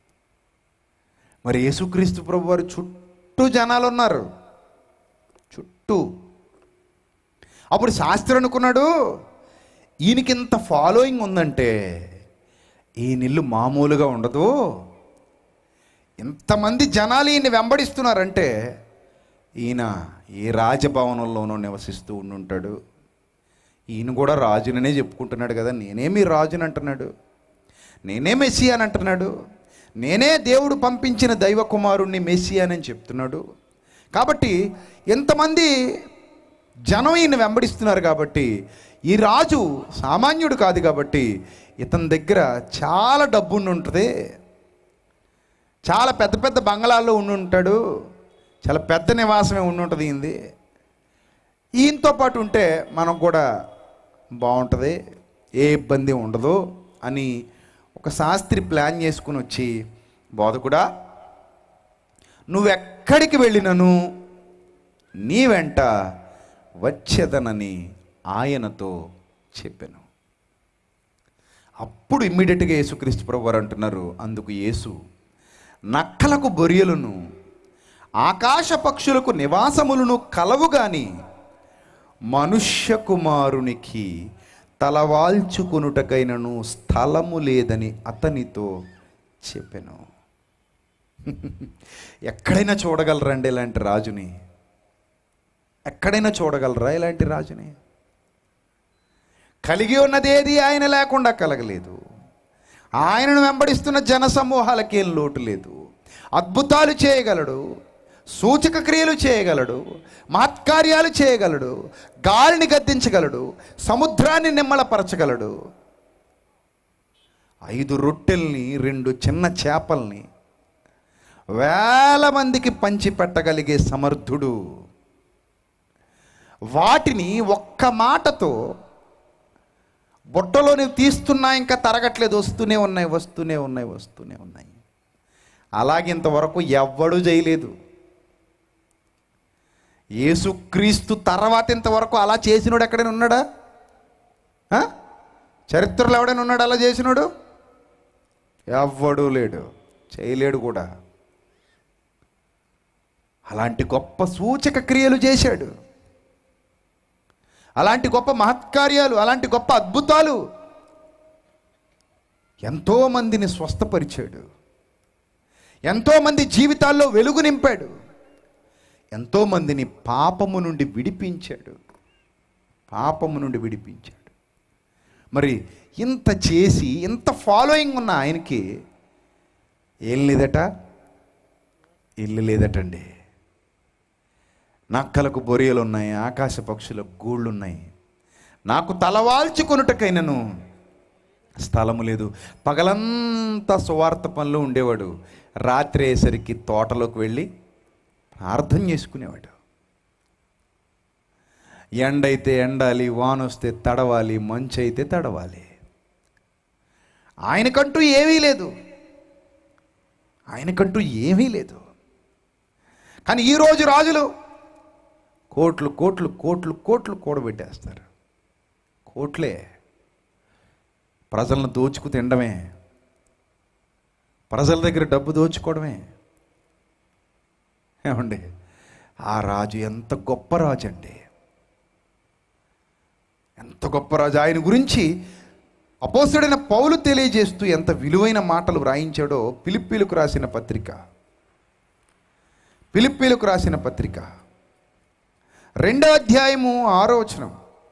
మరి యేసుక్రీస్తు ప్రభు వారి చుట్టూ జనాలు ఉన్నారు, చుట్టూ. అప్పుడు శాస్త్రి అనుకున్నాడు, ఈయనకింత ఫాలోయింగ్ ఉందంటే ఈయన ఇల్లు మామూలుగా ఉండదు. ఇంతమంది జనాలు ఈయన్ని వెంబడిస్తున్నారంటే ఈయన ఏ రాజభవనంలోనూ నివసిస్తూ ఉండుంటాడు. ఈయన కూడా రాజుననే చెప్పుకుంటున్నాడు కదా. నేనే మీ రాజుని అంటున్నాడు, నేనే మెస్సియా అని అంటున్నాడు, నేనే దేవుడు పంపించిన దైవ కుమారుణ్ణి మెస్సియా అని చెప్తున్నాడు. కాబట్టి ఎంతమంది జనం ఈయన వెంబడిస్తున్నారు కాబట్టి ఈ రాజు సామాన్యుడు కాదు కాబట్టి ఇతని దగ్గర చాలా డబ్బు ఉండి ఉంటుంది, చాలా పెద్ద పెద్ద బంగళాల్లో ఉండి ఉంటాడు, చాలా పెద్ద నివాసమే ఉండి ఉంటుంది ఈయనది. ఈయనతో పాటు ఉంటే మనం కూడా బాగుంటుంది, ఏ ఇబ్బంది ఉండదు అని ఒక శాస్త్రి ప్లాన్ చేసుకుని వచ్చి, బోధకుడా, నువ్వెక్కడికి వెళ్ళినను నీ వెంట వచ్చేదనని ఆయనతో చెప్పాను. అప్పుడు ఇమ్మీడియట్గా యేసుక్రీస్తు ప్రభు వారు అంటున్నారు, అందుకు యేసు, నక్కలకు బొరియలను ఆకాశ పక్షులకు నివాసములను కలవు గాని మనుష్య కుమారునికి తలవాల్చుకొనుటకైనను స్థలము లేదని అతనితో చెప్పెను. ఎక్కడైనా చూడగలరండి ఇలాంటి రాజుని? ఎక్కడైనా చూడగలరా ఇలాంటి రాజుని? కలిగి ఉన్నదేది ఆయన లేకుండా కలగలేదు. ఆయనను వెంబడిస్తున్న జన సమూహాలకేం లోటు లేదు. అద్భుతాలు చేయగలడు, సూచక క్రియలు చేయగలడు, మహత్కార్యాలు చేయగలడు, గాలిని గద్దించగలడు, సముద్రాన్ని నిమ్మలపరచగలడు, ఐదు రొట్టెల్ని రెండు చిన్న చేపల్ని వేల మందికి పంచి పెట్టగలిగే సమర్థుడు. వాటిని ఒక్క మాటతో బుట్టలోని తీస్తున్నా ఇంకా తరగట్లేదు, వస్తూనే ఉన్నాయి వస్తూనే ఉన్నాయి వస్తూనే ఉన్నాయి. అలాగే ఇంతవరకు ఎవ్వడూ చేయలేదు. యేసుక్రీస్తు తర్వాత ఇంతవరకు అలా చేసినోడు ఎక్కడైనా ఉన్నాడా? చరిత్రలో ఎవడైనా ఉన్నాడు అలా చేసినోడు? ఎవ్వడూ లేడు, చేయలేడు కూడా. అలాంటి గొప్ప సూచక క్రియలు చేశాడు, అలాంటి గొప్ప మహత్కార్యాలు, అలాంటి గొప్ప అద్భుతాలు. ఎంతోమందిని స్వస్థపరిచాడు, ఎంతోమంది జీవితాల్లో వెలుగు నింపాడు, ఎంతోమందిని పాపము నుండి విడిపించాడు, పాపము నుండి విడిపించాడు. మరి ఇంత చేసి ఇంత ఫాలోయింగ్ ఉన్న ఆయనకి ఏం లేదట? ఇల్లు లేదటండి. నక్కలకు బొరియలు ఉన్నాయి, ఆకాశ పక్షులకు గూళ్ళు ఉన్నాయి, నాకు తలవాల్చుకొనుటకైనను స్థలము లేదు. పగలంతా సువార్త పనులు ఉండేవాడు, రాత్రి అయ్యేసరికి తోటలోకి వెళ్ళి ప్రార్థన చేసుకునేవాడు. ఎండైతే ఎండాలి, వానొస్తే తడవాలి, మంచు అయితే తడవాలి. ఆయనకంటూ ఏమీ లేదు, ఆయనకంటూ ఏమీ లేదు. కానీ ఈరోజు రాజులు కోట్లు కోట్లు కోట్లు కోట్లు కూడబెట్టేస్తారు. కోట్లే ప్రజలను దోచుకు తినడమే, ప్రజల దగ్గర డబ్బు దోచుకోవడమే. ఏమండి, ఆ రాజు ఎంత గొప్ప రాజు అండి, ఎంత గొప్ప రాజు. ఆయన గురించి అపోస్తలుడైన పౌలు తెలియజేస్తూ ఎంత విలువైన మాటలు వ్రాయించాడో ఫిలిప్పీలకు రాసిన పత్రిక ఫిలిప్పీలకు రాసిన పత్రిక రెండో అధ్యాయము ఆరో వచనం.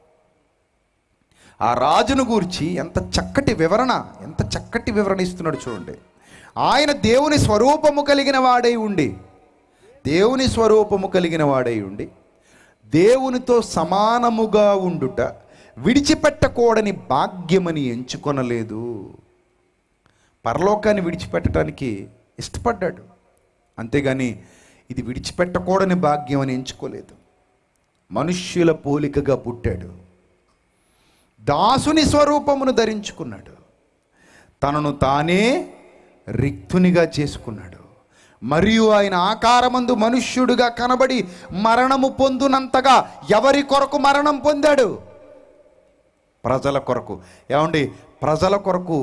ఆ రాజును గూర్చి ఎంత చక్కటి వివరణ, ఎంత చక్కటి వివరణ ఇస్తున్నాడు చూడండి. ఆయన దేవుని స్వరూపము కలిగిన వాడై ఉండి దేవుని స్వరూపము కలిగిన వాడై ఉండి దేవునితో సమానముగా ఉండుట విడిచిపెట్టకూడని భాగ్యమని ఎంచుకొనలేదు. పరలోకాన్ని విడిచిపెట్టడానికి ఇష్టపడ్డాడు, అంతేగాని ఇది విడిచిపెట్టకూడని భాగ్యం అని ఎంచుకోలేదు. మనుష్యుల పోలికగా పుట్టాడు, దాసుని స్వరూపమును ధరించుకున్నాడు, తనను తానే రిక్తునిగా చేసుకున్నాడు. మరియు ఆయన ఆకారమందు మనుష్యుడిగా కనబడి మరణము పొందునంతగా ఎవరి కొరకు మరణం పొందాడు? ప్రజల కొరకు. ఏమండి, ప్రజల కొరకు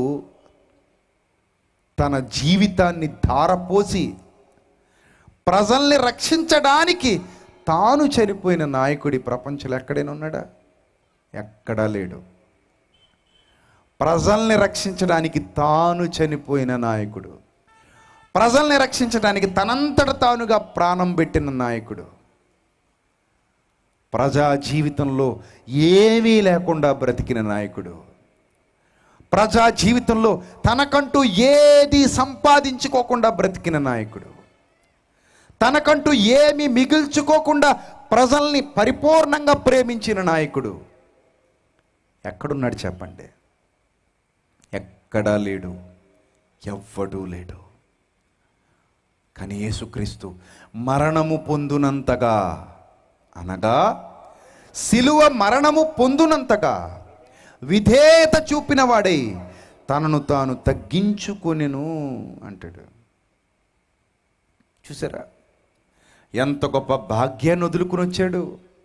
తన జీవితాన్ని ధారపోసి ప్రజల్ని రక్షించడానికి తాను చనిపోయిన నాయకుడి ప్రపంచంలో ఎక్కడైనా ఉన్నాడా? ఎక్కడా లేడు. ప్రజల్ని రక్షించడానికి తాను చనిపోయిన నాయకుడు, ప్రజల్ని రక్షించడానికి తనంతట తానుగా ప్రాణం పెట్టిన నాయకుడు, ప్రజా జీవితంలో ఏమీ లేకుండా బ్రతికిన నాయకుడు, ప్రజా జీవితంలో తనకంటూ ఏది సంపాదించుకోకుండా బ్రతికిన నాయకుడు, తనకంటూ ఏమీ మిగిల్చుకోకుండా ప్రజల్ని పరిపూర్ణంగా ప్రేమించిన నాయకుడు ఎక్కడున్నాడు చెప్పండి? ఎక్కడా లేడు, ఎవ్వడూ లేడు. కానీ యేసుక్రీస్తు మరణము పొందునంతగా, అనగా సిలువ మరణము పొందునంతగా విధేయత చూపిన వాడై తనను తాను తగ్గించుకొనెను అంటాడు. చూసారా ఎంత గొప్ప భాగ్యాన్ని వదులుకుని వచ్చాడు,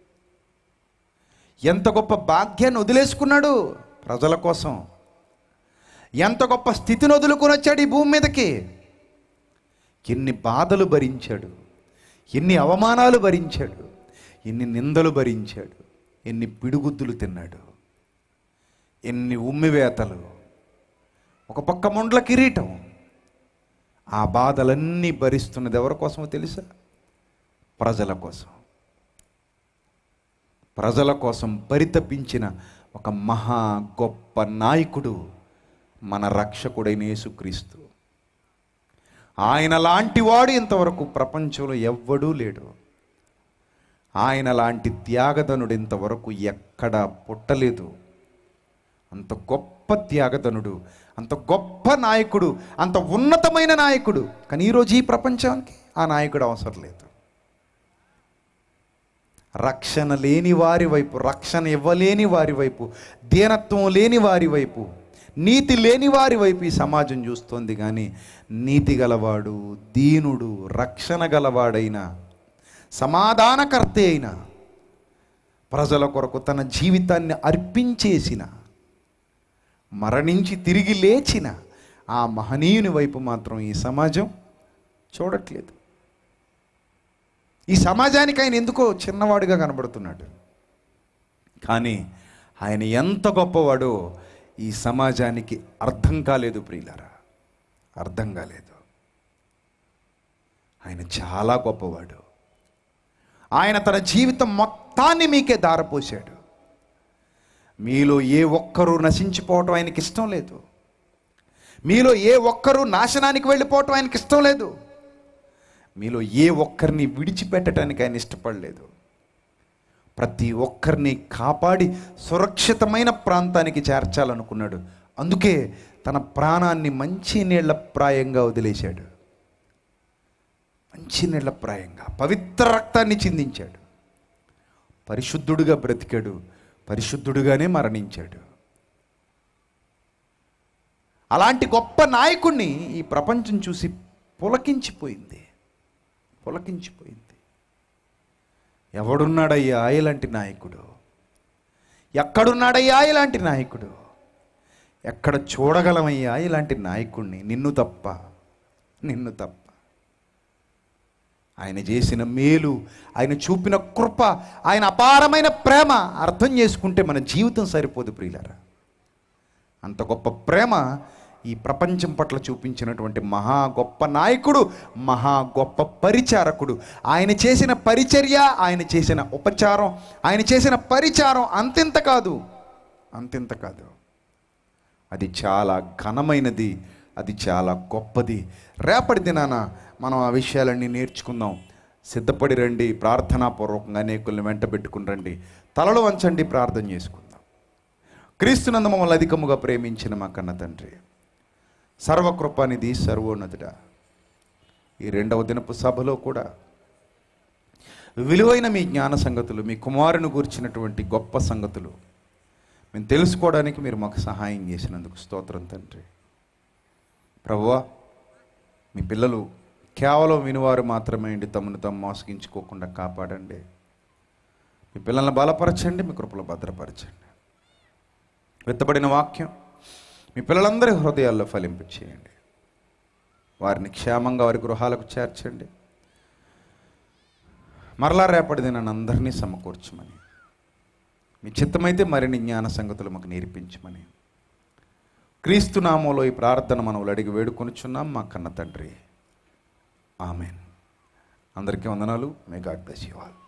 ఎంత గొప్ప భాగ్యాన్ని వదిలేసుకున్నాడు ప్రజల కోసం. ఎంత గొప్ప స్థితిని వదులుకుని వచ్చాడు ఈ భూమి మీదకి. ఎన్ని బాధలు భరించాడు, ఎన్ని అవమానాలు భరించాడు, ఎన్ని నిందలు భరించాడు, ఎన్ని పిడుగుద్దులు తిన్నాడు, ఎన్ని ఉమ్మివేతలు, ఒక పక్క ముండ్ల కిరీటం. ఆ బాధలన్నీ భరిస్తున్నది ఎవరి కోసమో తెలుసా? ప్రజల కోసం. ప్రజల కోసం పరితపించిన ఒక మహా గొప్ప నాయకుడు మన రక్షకుడైన యేసుక్రీస్తు. ఆయన లాంటి వాడు ఇంతవరకు ప్రపంచంలో ఎవ్వడూ లేడు. ఆయన లాంటి త్యాగధనుడు ఇంతవరకు ఎక్కడా పుట్టలేదు. అంత గొప్ప త్యాగధనుడు, అంత గొప్ప నాయకుడు, అంత ఉన్నతమైన నాయకుడు. కానీ ఈరోజు ఈ ప్రపంచానికి ఆ నాయకుడు అవసరం లేదు. రక్షణ లేని వారి వైపు, రక్షణ ఇవ్వలేని వారి వైపు, దీనత్వం లేని వారి వైపు, నీతి లేని వారి వైపు ఈ సమాజం చూస్తోంది. కానీ నీతి గలవాడు, దీనుడు, రక్షణ గలవాడైన, సమాధానకర్త అయిన, ప్రజల కొరకు తన జీవితాన్ని అర్పించేసిన, మరణించి తిరిగి లేచిన ఆ మహనీయుని వైపు మాత్రం ఈ సమాజం చూడట్లేదు. ఈ సమాజానికి ఆయన ఎందుకో చిన్నవాడుగా కనబడుతున్నాడు. కానీ ఆయన ఎంత గొప్పవాడో ఈ సమాజానికి అర్థం కాలేదు ప్రియులారా, అర్థం కాలేదు. ఆయన చాలా గొప్పవాడు. ఆయన తన జీవితం మొత్తాన్ని మీకే దారపోశాడు. మీలో ఏ ఒక్కరూ నశించిపోవటం ఆయనకి ఇష్టం లేదు. మీలో ఏ ఒక్కరూ నాశనానికి వెళ్ళిపోవటం ఆయనకి ఇష్టం లేదు. మీలో ఏ ఒక్కరిని విడిచిపెట్టడానికి ఆయన ఇష్టపడలేదు. ప్రతి ఒక్కరిని కాపాడి సురక్షితమైన ప్రాంతానికి చేర్చాలనుకున్నాడు. అందుకే తన ప్రాణాన్ని మంచి నీళ్ల ప్రాయంగా వదిలేశాడు. మంచి నీళ్ల ప్రాయంగా పవిత్ర రక్తాన్ని చిందించాడు. పరిశుద్ధుడుగా బ్రతికాడు, పరిశుద్ధుడుగానే మరణించాడు. అలాంటి గొప్ప నాయకుడిని ఈ ప్రపంచం చూసి పులకించిపోయింది, పులకించిపోయింది. ఎవడున్నాడయ్యా ఇలాంటి నాయకుడు? ఎక్కడున్నాడయ్యా ఇలాంటి నాయకుడు? ఎక్కడ చూడగలమయ్యా ఇలాంటి నాయకుడిని? నిన్ను తప్ప, నిన్ను తప్ప. ఆయన చేసిన మేలు, ఆయన చూపిన కృప, ఆయన అపారమైన ప్రేమ అర్థం చేసుకుంటే మన జీవితం సరిపోదు ప్రియులారా. అంత గొప్ప ప్రేమ ఈ ప్రపంచం పట్ల చూపించినటువంటి మహా గొప్ప నాయకుడు, మహా గొప్ప పరిచారకుడు. ఆయన చేసిన పరిచర్య, ఆయన చేసిన ఉపచారం, ఆయన చేసిన పరిచారం అంతింత కాదు, అంతింత కాదు. అది చాలా ఘనమైనది, అది చాలా గొప్పది. రేపటి దినాన మనం ఆ విషయాలన్నీ నేర్చుకుందాం. సిద్ధపడి రండి, ప్రార్థనాపూర్వకంగా అనేకుల్ని వెంట పెట్టుకుని రండి. తలలు వంచండి, ప్రార్థన చేసుకుందాం. క్రీస్తునందు మమ్మల్ని అధికముగా ప్రేమించిన మా కన్న తండ్రి, సర్వకృపానిధి, సర్వోన్నతుడా, ఈ రెండవ దినపు సభలో కూడా విలువైన మీ జ్ఞాన సంగతులు, మీ కుమారుని గురించినటువంటి గొప్ప సంగతులు మేము తెలుసుకోవడానికి మీరు మాకు సహాయం చేసినందుకు స్తోత్రం తండ్రి. ప్రభువా, మీ పిల్లలు కేవలం వినువారు మాత్రమే అండి, తమను తాము మోసగించుకోకుండా కాపాడండి. మీ పిల్లల్ని బలపరచండి, మీ కృపలో భద్రపరచండి. వెత్తబడిన వాక్యం మీ పిల్లలందరి హృదయాల్లో ఫలింపు చేయండి. వారిని క్షేమంగా వారి గృహాలకు చేర్చండి. మరలా రేపటి దినాన్ని అందరినీ సమకూర్చమని, మీ చిత్తమైతే మరిన్ని జ్ఞాన సంగతులు మాకు నేర్పించమని క్రీస్తు నామములో ఈ ప్రార్థన మనవులు అడిగి వేడుకొనుచున్నాం మా కన్న తండ్రి. ఆమెన్. అందరికీ వందనాలు. May God bless you all.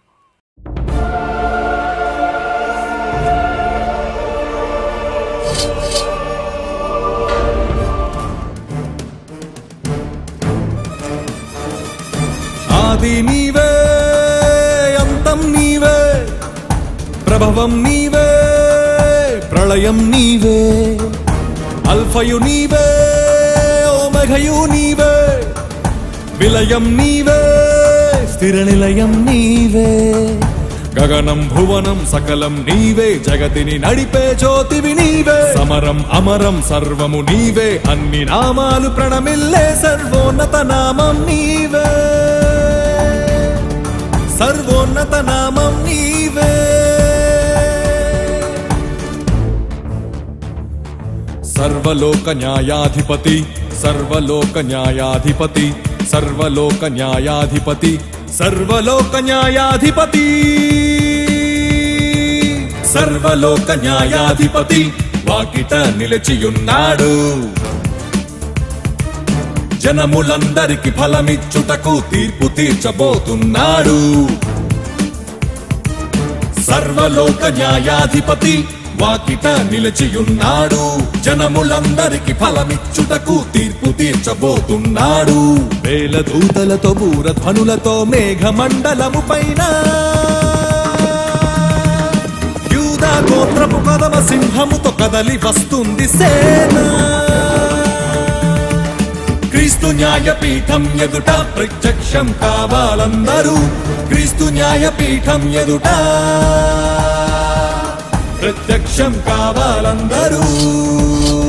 ఆది నీవే, అంతం నీవే, ప్రభవం నీవే, ప్రళయం నీవే, అల్ఫయు నీవే, ఓమెఘయు నీవే, విలయం నీవే, స్థిర నిలయం నీవే, గగనం భువనం సకలం నీవే, జగతిని నడిపే జ్యోతివి నీవే, సమరం అమరం సర్వము నీవే, అన్ని నామాలు ప్రణమిల్లే సర్వోన్నత నామం నీవే, సర్వోన్నత నామం నీవే. సర్వలోక న్యాయాధిపతి, సర్వలోక న్యాయాధిపతి, సర్వలోక న్యాయాధిపతి, సర్వలోక న్యాయాధిపతి సర్వలోక న్యాయాధిపతి వాకిట నిలిచియున్నాడు. జనములందరికి ఫలమిచ్చుటకు తీర్పు తీర్చబోతున్నాడు. సర్వలోక న్యాయాధిపతి వాకిట నిలిచియున్నాడు. జనములందరికి ఫలమిచ్చుటకు తీర్పు తీర్చబోతున్నాడు. వేల దూతలతో బూరధ్వనులతో మేఘమండలము పైన యూదా గోత్రపు కదమ సింహముతో కదలి వస్తుంది సేన. క్రీస్తు న్యాయపీఠం ఎదుట ప్రత్యక్షం కావాలందరూ. క్రీస్తు న్యాయపీఠం ఎదుట ప్రత్యక్షం కావాలందరూ.